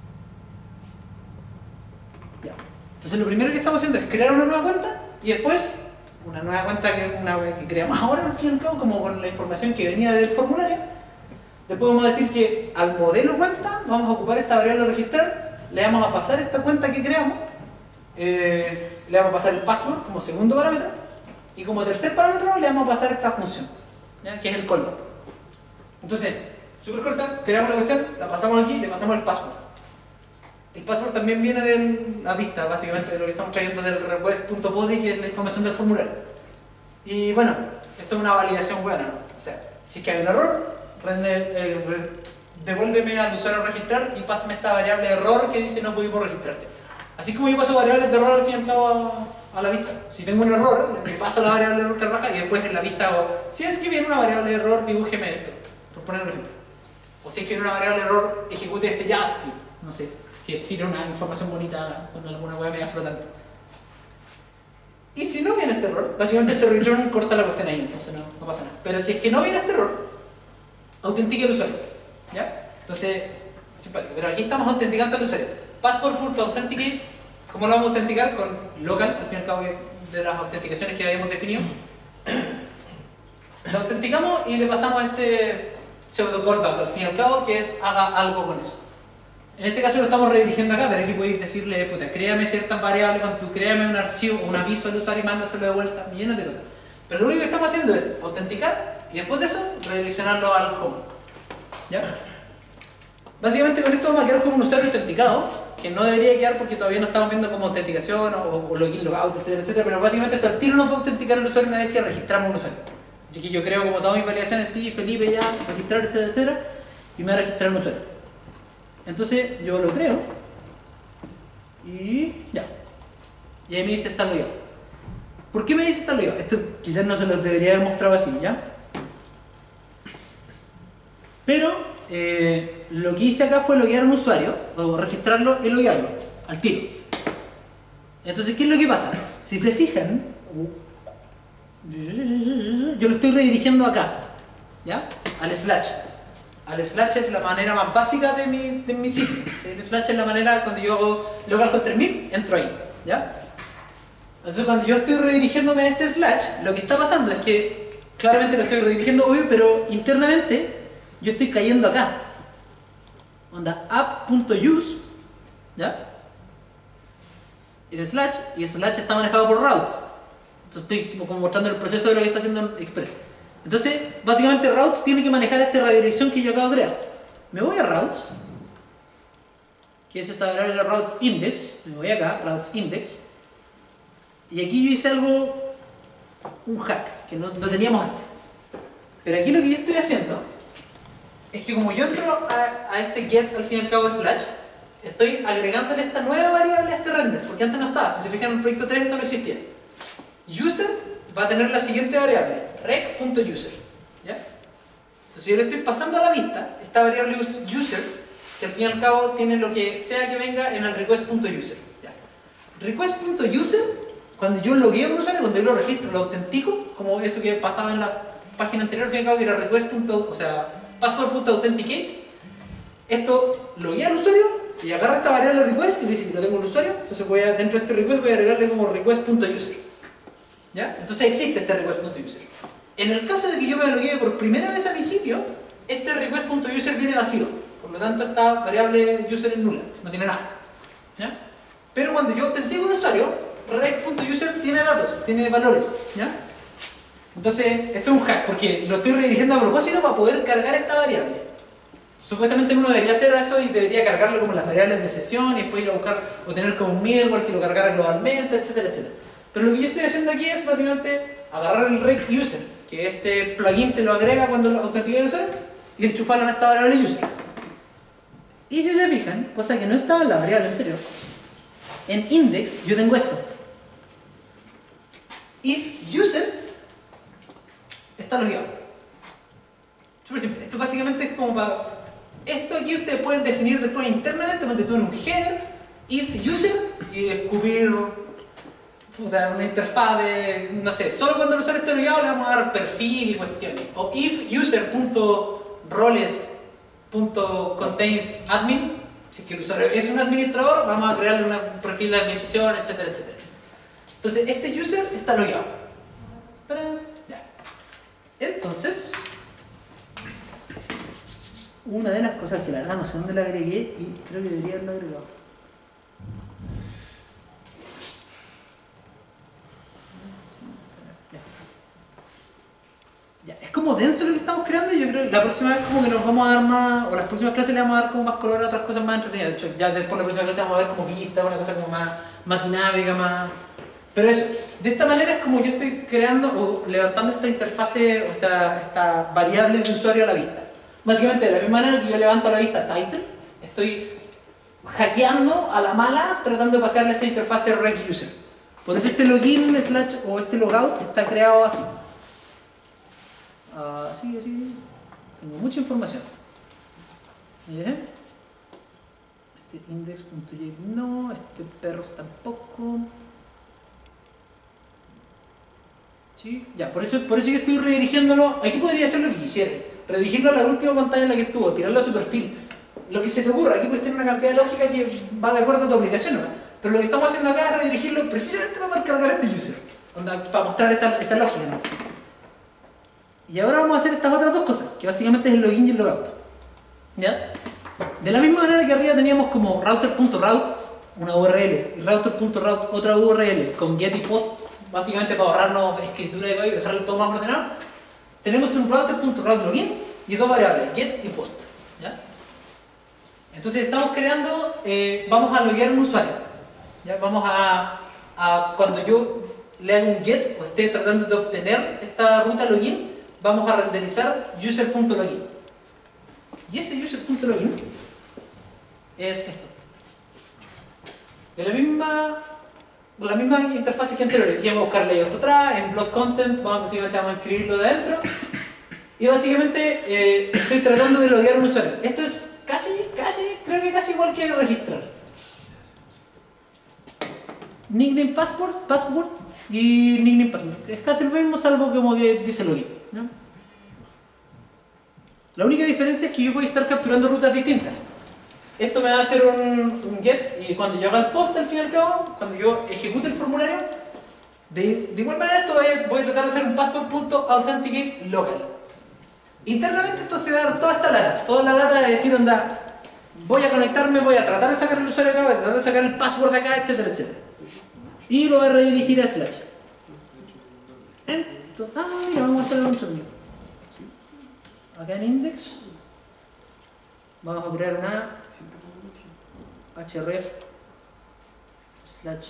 [SPEAKER 1] Ya. Entonces lo primero que estamos haciendo es crear una nueva cuenta y después una nueva cuenta que, una que creamos ahora al fin y al cabo, como con la información que venía del formulario. Después vamos a decir que al modelo cuenta vamos a ocupar esta variable registrar, le vamos a pasar esta cuenta que creamos, eh, le vamos a pasar el password como segundo parámetro y como tercer parámetro le vamos a pasar esta función, ¿ya? Que es el callback. Entonces, súper corta, creamos la cuestión, la pasamos aquí y le pasamos el password. El password también viene de la vista, básicamente, de lo que estamos trayendo del request.body, que es la información del formulario. Y bueno, esto es una validación buena, ¿no? O sea, si es que hay un error, rende, eh, re, devuélveme al usuario a registrar y pásame esta variable de error que dice no pudimos registrarte. Así como yo paso variables de error al fin y al cabo a, a la vista. Si tengo un error, le paso la variable de error que raja y después en la vista hago, si es que viene una variable de error, dibújeme esto, por poner un ejemplo. O si es que viene una variable de error, ejecute este JavaScript, no sé, que tire una información bonita con alguna web media flotante. Y si no viene este error, básicamente este return corta la cuestión ahí, entonces no, no pasa nada. Pero si es que no viene este error, autentique el usuario, ¿ya? Entonces, simpático, pero aquí estamos autenticando al usuario. Passport.authenticate, ¿cómo lo vamos a autenticar? Con local, al fin y al cabo de las autenticaciones que habíamos definido. Lo autenticamos y le pasamos a este pseudo callback, al fin y al cabo, que es haga algo con eso. En este caso lo estamos redirigiendo acá, pero aquí podéis decirle, puta, créame ciertas variables, cuando tú créame un archivo, un aviso al usuario y mándaselo de vuelta, millones de cosas. Pero lo único que estamos haciendo es autenticar y después de eso redireccionarlo al home. ¿Ya? Básicamente con esto vamos a quedar con un usuario autenticado, que no debería quedar porque todavía no estamos viendo como autenticación o, o login, logout, etcétera, etcétera, pero básicamente esto al tiro nos va a autenticar el usuario una vez que registramos un usuario. Así que yo creo como todas mis validaciones, sí, Felipe ya, registrar, etcétera, etcétera, y me va a registrar un usuario. Entonces yo lo creo y ya. Y ahí me dice está logueado. ¿Por qué me dice está logueado? Esto quizás no se lo debería haber mostrado así, ¿ya? Pero eh, lo que hice acá fue loguear a un usuario, o registrarlo y loguearlo al tiro. Entonces, ¿qué es lo que pasa? Si se fijan, yo lo estoy redirigiendo acá, ¿ya? Al slash. Al slash es la manera más básica de mi, de mi sitio. El slash es la manera cuando yo hago localhost tres mil, entro ahí, ¿ya? Entonces cuando yo estoy redirigiéndome a este slash, lo que está pasando es que claramente lo estoy redirigiendo, obvio, pero internamente yo estoy cayendo acá. Onda app.use, ¿ya? En slash, y slash está manejado por routes. Entonces estoy como mostrando el proceso de lo que está haciendo Express. Entonces, básicamente routes tiene que manejar esta redirección que yo acabo de crear. Me voy a routes que es esta variable routes index. Me voy acá, routes index, y aquí yo hice algo, un hack, que no, no teníamos antes. Pero aquí lo que yo estoy haciendo es que como yo entro a, a este get, al fin y al cabo slash, estoy agregándole esta nueva variable a este render, porque antes no estaba. Si se fijan en el proyecto tres esto no existía. User va a tener la siguiente variable, rec.user, ¿ya? Entonces yo le estoy pasando a la vista esta variable user, que al fin y al cabo tiene lo que sea que venga en el request.user, ¿ya? Request.user, cuando yo logueo a un usuario, cuando yo lo registro, lo autentico, como eso que pasaba en la página anterior, al fin y al cabo que era request. O sea, passport.authenticate, esto loguea al usuario y agarra esta variable request y dice que lo tengo el usuario, entonces voy a, dentro de este request voy a agregarle como request.user, ¿ya? Entonces existe este request.user. En el caso de que yo me loguee por primera vez a mi sitio, este request.user viene vacío, por lo tanto esta variable user es nula, no tiene nada, ¿ya? Pero cuando yo autentico un usuario, rec.user tiene datos, tiene valores, ¿ya? Entonces, esto es un hack, porque lo estoy redirigiendo a propósito para poder cargar esta variable. Supuestamente uno debería hacer eso y debería cargarlo como las variables de sesión y después ir a buscar o tener como un middleware que lo cargara globalmente, etcétera, etcétera. Pero lo que yo estoy haciendo aquí es básicamente agarrar el rec.user, que este plugin te lo agrega cuando lo autentica el usuario, y enchufarlo en esta variable user. Y si se fijan, cosa que no estaba en la variable anterior, en index yo tengo esto. If user está logueado. Súper simple. Esto básicamente es como para... Esto aquí ustedes pueden definir después internamente, donde tú en un header, if user, y descubrir puta, una interfaz de... no sé, solo cuando el usuario esté logueado le vamos a dar perfil y cuestiones. O if user.roles.contains admin, si es que el usuario es un administrador, vamos a crearle un perfil de administración, etcétera, etcétera. Entonces, este user está logueado. Ya. Entonces, una de las cosas que la verdad no sé dónde la agregué y creo que debería haberlo agregado. Ya. Ya, es como denso lo que estamos creando y yo creo que la próxima vez como que nos vamos a dar más, o las próximas clases le vamos a dar como más color a otras cosas más entretenidas. De hecho, ya después la próxima clase vamos a ver como vista, una cosa como más, más dinámica, más... Pero eso, de esta manera es como yo estoy creando o levantando esta interfase o esta, esta variable de usuario a la vista. Básicamente de la misma manera que yo levanto a la vista title, estoy hackeando a la mala tratando de pasarle esta interfase rec user. Por eso este login slash o este logout está creado así. Uh, así, así. Tengo mucha información. ¿Eh? Este index.js no, este perros tampoco. ¿Sí? Ya, por eso, por eso yo estoy redirigiéndolo. Aquí podría hacer lo que quisiera. Redirigirlo a la última pantalla en la que estuvo, tirarlo a su perfil. Lo que se te ocurra, aquí puedes tener una cantidad de lógica que va de acuerdo a tu aplicación, ¿no? Pero lo que estamos haciendo acá es redirigirlo precisamente para poder cargar este user. Onda, para mostrar esa, esa lógica, ¿no? Y ahora vamos a hacer estas otras dos cosas, que básicamente es el login y el logout. ¿Ya? De la misma manera que arriba teníamos como router.route, una U R L, y router.route, otra U R L, con get y post, básicamente para ahorrarnos escritura de código y dejarlo todo más ordenado, tenemos un router.route login y dos variables, get y post. ¿Ya? Entonces estamos creando, eh, vamos a loguear un usuario. ¿Ya? Vamos a, a, cuando yo le hago un get o esté tratando de obtener esta ruta login, vamos a renderizar user.login. Y ese user.login es esto. De la misma, de la misma interfaz que anterior. Íbamos a buscar layout atrás, en blog content, vamos, básicamente vamos a escribirlo de adentro. Y básicamente eh, estoy tratando de loguear un usuario. Esto es casi, casi, creo que casi igual que registrar. Nickname passport, password y nickname password. Es casi lo mismo salvo como que dice login, ¿no? La única diferencia es que yo voy a estar capturando rutas distintas. Esto me va a hacer un, un get y cuando yo haga el post al fin y al cabo, cuando yo ejecute el formulario, de, de igual manera esto voy a, voy a tratar de hacer un passport.authenticate local. Internamente esto se va a dar toda esta lata, toda la data de decir onda, voy a conectarme, voy a tratar de sacar el usuario acá, voy a tratar de sacar el password de acá, etcétera, etcétera. Y lo voy a redirigir a slash. Entonces, ah, ya vamos a hacer un segundo. Acá en index vamos a crear una href slash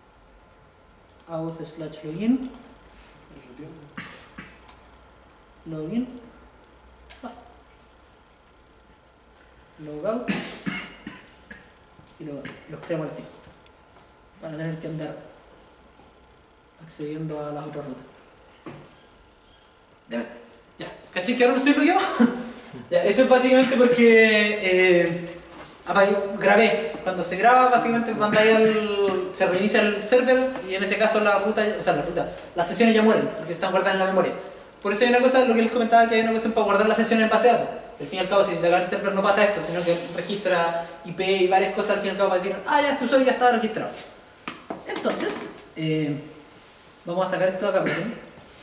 [SPEAKER 1] auth slash login login ah, logout y lo, los creamos al tiro. Van a tener que andar accediendo a las otras rutas. Ya, ya. ¿Cachai que ahora no estoy logueado? Ya, eso es básicamente porque eh, grabé. Cuando se graba, básicamente mandáis al, se reinicia el server y en ese caso la ruta, o sea, la ruta, las sesiones ya mueren porque están guardadas en la memoria. Por eso hay una cosa, lo que les comentaba, que hay una cuestión para guardar las sesiones en base a datos. Al fin y al cabo, si se acaba el server no pasa esto, sino que registra I P y varias cosas al fin y al cabo para decir, ah, ya, este usuario ya estaba registrado. Entonces, eh, vamos a sacar esto de acá, ¿verdad?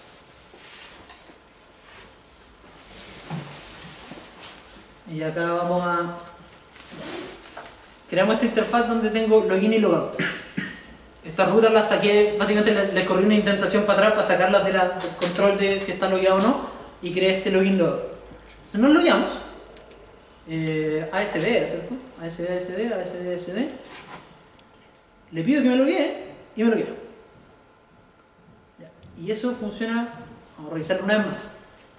[SPEAKER 1] Y acá vamos a... Creamos esta interfaz donde tengo login y logout. Estas rutas las saqué, básicamente les, les corrí una indentación para atrás para sacarlas de la, del control de si está logueado o no, y creé este login logout. Entonces nos logueamos, eh, A S D, ¿cierto? A S D, A S D, A S D, A S D. Le pido que me loguee y me loguea. Y eso funciona, vamos a revisarlo una vez más.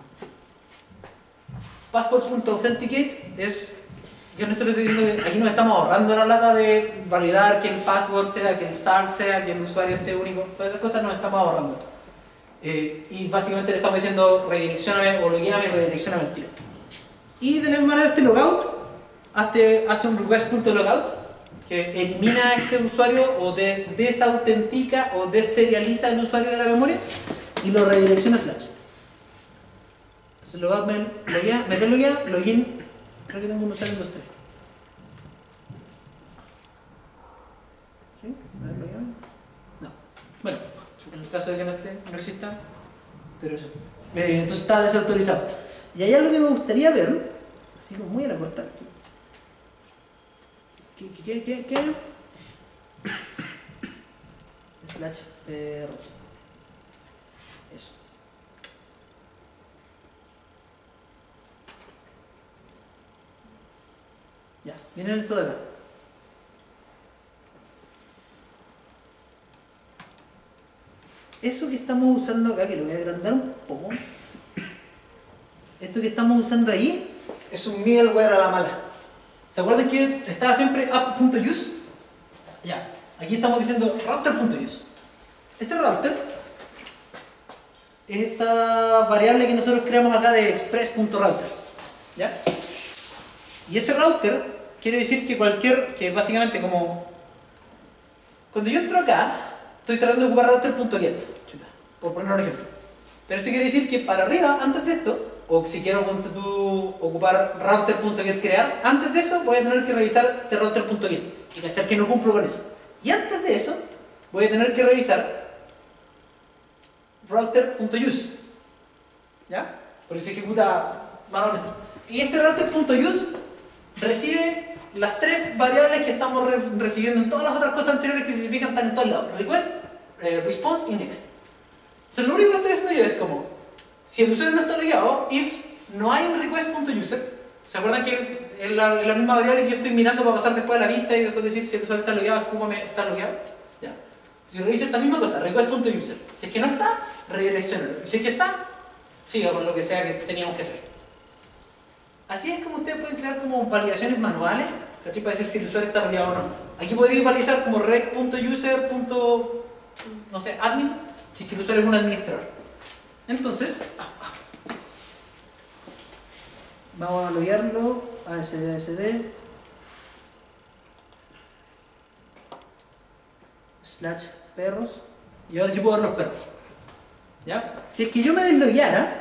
[SPEAKER 1] Passport.authenticate es, yo no estoy diciendo que aquí nos estamos ahorrando la lata de validar que el password sea, que el salt sea, que el usuario esté único, todas esas cosas nos estamos ahorrando. Eh, y básicamente le estamos diciendo redireccioname o logueame y redireccioname el tiro. Y de la misma manera este logout hace, hace un request.logout que elimina a este usuario o de, desautentica o deserializa el usuario de la memoria y lo redirecciona a slash. Entonces logout me loguea, meter loguea, login, creo que tengo un usuario en los tres. ¿Sí? A ver, loguea. No. Bueno, en el caso de que no esté, no exista, pero eso. Eh, entonces está desautorizado. Y hay algo que me gustaría ver, así como muy a la corta. ¿Qué, qué, qué, qué? Slash perros. Eso. Ya, miren esto de acá. Eso que estamos usando acá, que lo voy a agrandar un poco. Esto que estamos usando ahí es un middleware a la mala. ¿Se acuerdan que estaba siempre app.use? Ya, aquí estamos diciendo router.use. Ese router es esta variable que nosotros creamos acá de express.router. ¿Ya? Y ese router quiere decir que cualquier, que básicamente como... Cuando yo entro acá, estoy tratando de ocupar router.get, por poner un ejemplo. Pero eso quiere decir que para arriba, antes de esto, o si quiero tú, ocupar router.get crear, antes de eso voy a tener que revisar este router.get y cachar que no cumplo con eso. Y antes de eso voy a tener que revisar router.use. ¿Ya? Porque se ejecuta manualmente. Y este router.use recibe las tres variables que estamos re recibiendo en todas las otras cosas anteriores que se fijan están en todos lados. Request, eh, response y next. Entonces lo único que estoy haciendo yo es como, si el usuario no está logueado, if no hay un request.user, ¿se acuerdan que es la, la misma variable que yo estoy mirando para pasar después a la vista y después decir si el usuario está logueado, escúpame, está logueado? Ya. Si reviso esta misma cosa, request.user, si es que no está, redireccionalo. Si es que está, siga con lo que sea que teníamos que hacer. Así es como ustedes pueden crear como validaciones manuales, ¿cachai? Para decir si el usuario está logueado o no. Aquí podría validar como reg.user. no sé, admin, si es que el usuario es un administrador. Entonces, vamos a loguearlo, A S D, A S D, slash perros, y ahora sí puedo ver los perros. ¿Ya? Si es que yo me deslogueara,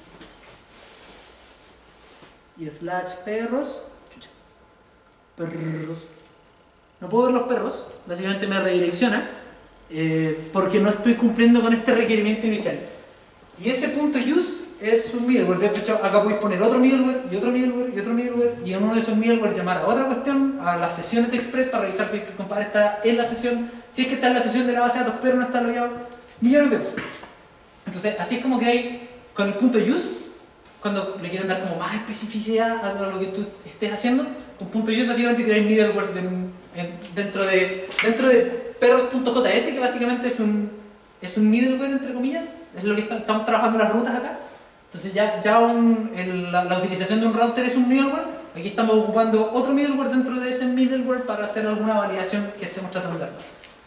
[SPEAKER 1] y slash perros, chucha, perros, no puedo ver los perros, básicamente me redirecciona, eh, porque no estoy cumpliendo con este requerimiento inicial. Y ese punto use es un middleware. De hecho, acá podéis poner otro middleware, y otro middleware, y otro middleware, y en uno de esos middleware llamar a otra cuestión, a las sesiones de Express, para revisar si el compadre está en la sesión, si es que está en la sesión de la base de datos, pero no está logueado, millones de cosas. Entonces, así es como que hay, con el punto use, cuando le quieren dar como más especificidad a lo que tú estés haciendo, con punto use básicamente creáis middlewares en en- dentro de dentro de perros.js, que básicamente es un, es un middleware, entre comillas, es lo que está- estamos trabajando las rutas acá. Entonces ya, ya un- el- la, la utilización de un router es un middleware. Aquí estamos ocupando otro middleware dentro de ese middleware para hacer alguna validación que estemos tratando de hacer.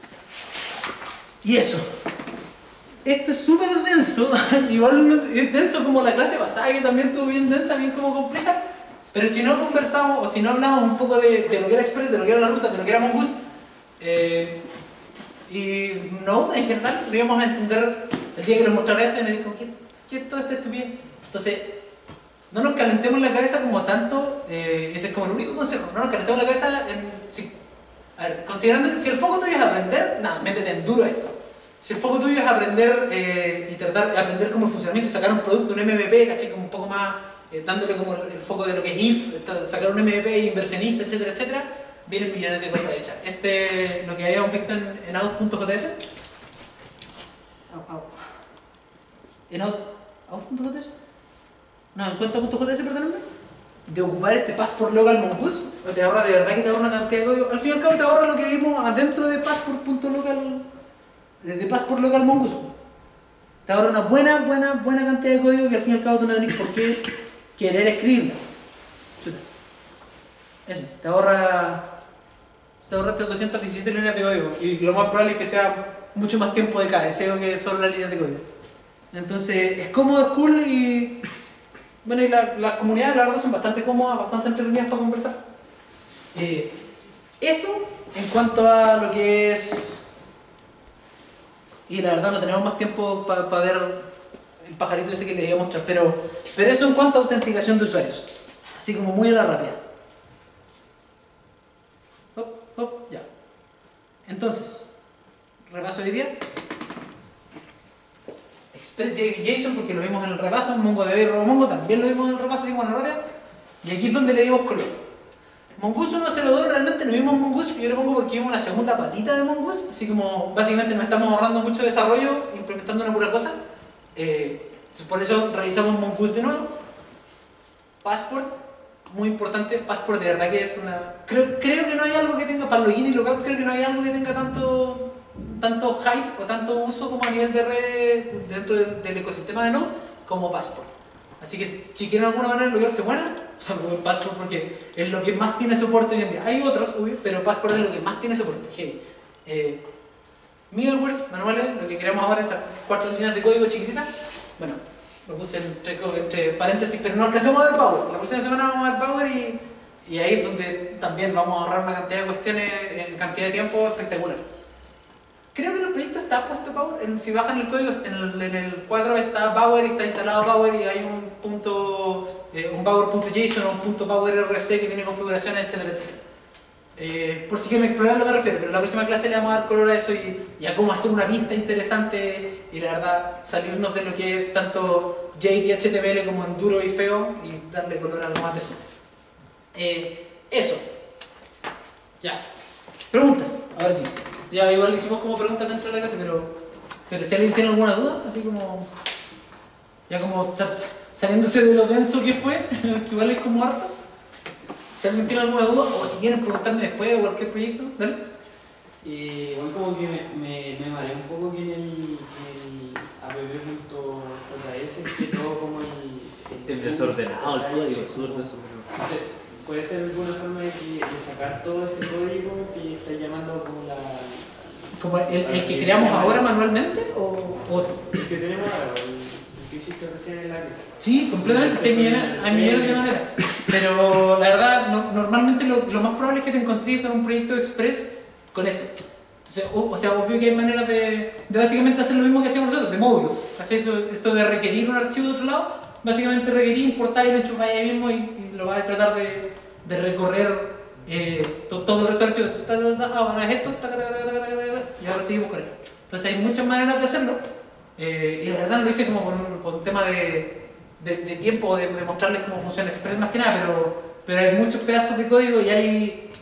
[SPEAKER 1] Y eso. Esto es súper denso, igual es denso como la clase pasada, que también estuvo bien densa, bien como compleja. Pero si no conversamos o si no hablamos un poco de, de lo que era Express, de lo que era la ruta, de lo que era Mongoose, eh, y Node en general, lo íbamos a entender el día que lo mostraré esto y me dijo, ¿qué, qué es toda esta estupidez? Entonces, no nos calentemos la cabeza como tanto, eh, ese es como el único consejo, no nos calentemos la cabeza en... Si, a ver, considerando que si el foco tuyo es aprender, nada, métete en duro esto. Si el foco tuyo es aprender eh, y tratar de aprender como el funcionamiento y sacar un producto, un M V P, ¿cachai? Como un poco más, eh, dándole como el, el foco de lo que es if, sacar un M V P inversionista, etcétera, etcétera, vienen millones de cosas hechas. Este, lo que habíamos visto en, en out.js, au, au. en out, out.js, no, en cuenta.js, perdóname, de ocupar este passport local mongoose, te ahorra de verdad que te ahorra una cantidad de código. Al fin y al cabo te ahorra lo que vimos adentro de passport.local, de, de passport local mongoose. Te ahorra una buena, buena, buena cantidad de código que al fin y al cabo tú no tenés por qué querer escribirlo. Eso, te ahorra, te ahorraste doscientas diecisiete líneas de código y lo más probable es que sea mucho más tiempo de cada deseo que solo las líneas de código. Entonces es cómodo, es cool y bueno, y la, las comunidades la verdad son bastante cómodas, bastante entretenidas para conversar. Eh, eso en cuanto a lo que es... Y la verdad no tenemos más tiempo para pa ver el pajarito ese que les iba a mostrar, pero, pero eso en cuanto a autenticación de usuarios. Así como muy a la rápida. Hop, hop, ya. Entonces, repaso hoy día. ExpressJSON, porque lo vimos en el repaso, en MongoDB y RoboMongo también lo vimos en el repaso, así como en la rápida. Y aquí es donde le dimos color. Mongoose uno cero dos realmente lo vimos en Mongoose, yo le pongo porque vimos una segunda patita de Mongoose, así como básicamente nos estamos ahorrando mucho desarrollo implementando una pura cosa. Eh, por eso revisamos Mongoose de nuevo. Passport, muy importante, Passport de verdad que es una... Creo, creo que no hay algo que tenga, para login y logout, creo que no hay algo que tenga tanto, tanto hype o tanto uso como a nivel de red dentro del, del ecosistema de Node como Passport. Así que si quieren de alguna manera loguearse, bueno, o Passport porque es lo que más tiene soporte hoy en día. Hay otros, obvio, pero Passport es lo que más tiene soporte. Hey. Eh, middlewares, manuales, lo que queremos ahora es cuatro líneas de código chiquititas. Bueno, lo puse entre, entre paréntesis, pero no alcancemos a ver Power. La próxima semana vamos a ver Power y, y ahí es donde también vamos a ahorrar una cantidad de cuestiones en cantidad de tiempo espectacular. Creo que en el proyecto está puesto Power, en, si bajan el código, en el, en el cuadro está Power y está instalado Power y hay un punto, eh, un Power.json o un punto Power R C que tiene configuraciones, etcétera, etcétera. Eh, por si quieren explorarlo me refiero, pero en la próxima clase le vamos a dar color a eso y, y a cómo hacer una vista interesante y la verdad salirnos de lo que es tanto J D H T M L como en duro y feo y darle color a algo más decente. Eh, eso. Ya. Preguntas, ahora sí. Ya igual hicimos como preguntas dentro de la clase, pero, pero si alguien tiene alguna duda, así como... Ya como saliéndose de lo denso que fue, que igual es como harto. Si alguien tiene alguna duda, o si quieren preguntarme después o cualquier proyecto, dale.
[SPEAKER 2] Y igual como que me, me, me mareé un poco que en el, en el app.js que todo como el...
[SPEAKER 3] El desordenado, el código, súper desordenado.
[SPEAKER 2] Entonces, ¿puede ser alguna forma de, que, de sacar todo ese código que está llamando como la...
[SPEAKER 1] ¿Como el, el que creamos ahora manualmente o otro?
[SPEAKER 2] El que tenemos ahora, el, el que hiciste recién en la clase.
[SPEAKER 1] Sí, completamente, sí, hay millones, hay millones de maneras. Pero la verdad, no, normalmente lo, lo más probable es que te encontres con un proyecto Express con eso. Entonces, o, o sea, obvio que hay maneras de, de básicamente hacer lo mismo que hacemos nosotros, de módulos. ¿Cachai? Esto, esto de requerir un archivo de otro lado, básicamente requerir, importar y lo enchufar ahí mismo y, y lo vas a tratar de, de recorrer eh, to, todo el resto de archivos. Ta, ta, ta, ahora es esto, ta, ta, ta, ta, ta, ta, ta, y ahora seguimos con esto. Entonces hay muchas maneras de hacerlo. Eh, y la verdad lo hice como por un, por un tema de, de, de tiempo, de, de mostrarles cómo funciona Express más que nada, pero, pero hay muchos pedazos de código y hay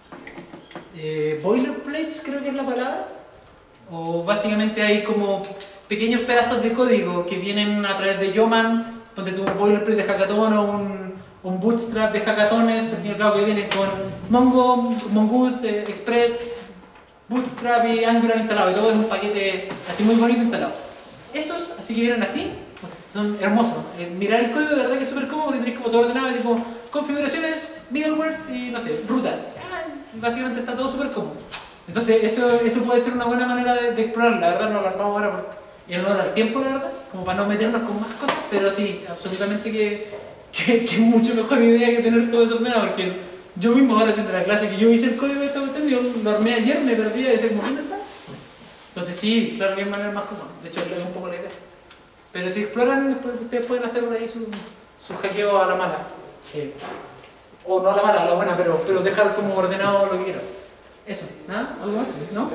[SPEAKER 1] eh, boilerplates, creo que es la palabra, o básicamente hay como pequeños pedazos de código que vienen a través de Yeoman, ponte tú un boilerplate de Hackathon o un, un bootstrap de hackatones, al fin y al cabo, que vienen con Mongo, Mongoose, eh, Express, Bootstrap y Angular instalado, y todo es un paquete así muy bonito instalado. Esos, así que vienen así, son hermosos. Eh, mirar el código de verdad que es súper cómodo, porque tenéis como todo ordenado, así como configuraciones, middlewares y no sé, rutas. Ah, básicamente está todo súper cómodo. Entonces eso, eso puede ser una buena manera de, de explorar, la verdad no lo armamos ahora porque ya no da el tiempo, la verdad, como para no meternos con más cosas, pero sí, absolutamente que, que, que es mucho mejor idea que tener todo eso ordenado, porque yo mismo ahora haciendo la clase que yo hice el código de esta cuestión, yo lo armé ayer, me perdí de ese momento. Entonces sí, claro que hay maneras más cómodas, de hecho es un poco la idea. Pero si exploran, después ustedes pueden hacer ahí su, su hackeo a la mala. Eh, o no a la mala, a la buena, pero, pero dejar como ordenado lo que quieran. Eso, ¿nada? ¿Algo más? ¿No?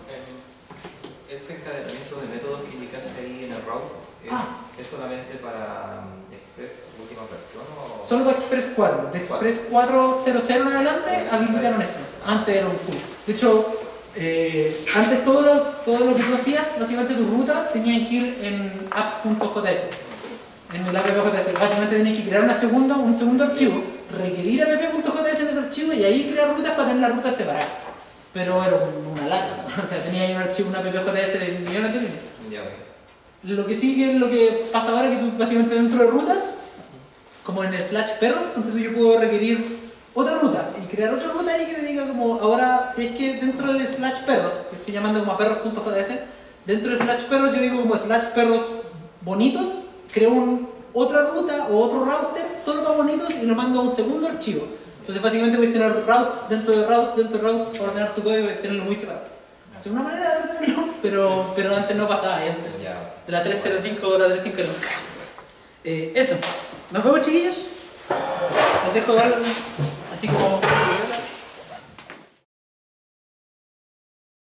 [SPEAKER 4] Ese encadenamiento de métodos que indicaste ahí en el route, ¿es,
[SPEAKER 1] Ah.
[SPEAKER 4] ¿es solamente para um, Express última versión o...?
[SPEAKER 1] Solo para Express cuatro. De Express cuatro punto cero cero en adelante habilitaron esto. Antes era un pool. De hecho, eh, antes todo lo, todo lo que tú hacías, básicamente tu ruta, tenía que ir en app.js. En el app.js. Básicamente tenías que crear una segunda, un segundo archivo, requerir app.js en ese archivo y ahí crear rutas para tener las rutas separadas. Pero era una lata, ¿no? O sea, tenía ahí un archivo, una app.js de millones de líneas.
[SPEAKER 4] Ya, ok.
[SPEAKER 1] Lo que sí que es lo que pasa ahora, que tú básicamente dentro de rutas, como en slash perros, entonces yo puedo requerir otra ruta y crear otra ruta ahí que me diga como, ahora, si es que dentro de slash perros, que estoy llamando como a perros.js, dentro de slash perros yo digo como slash perros bonitos, creo un, otra ruta o otro router solo para bonitos y lo mando a un segundo archivo. Entonces básicamente puedes tener routes dentro de routes, dentro de routes, para ordenar tu código y tenerlo muy separado. Es una manera de ordenarlo, pero, pero antes no pasaba, ¿eh? Antes.
[SPEAKER 4] Ya.
[SPEAKER 1] De la tres cero cinco a la tres cinco era un cacho. Eh, eso. Nos vemos, chiquillos. Los dejo dar así como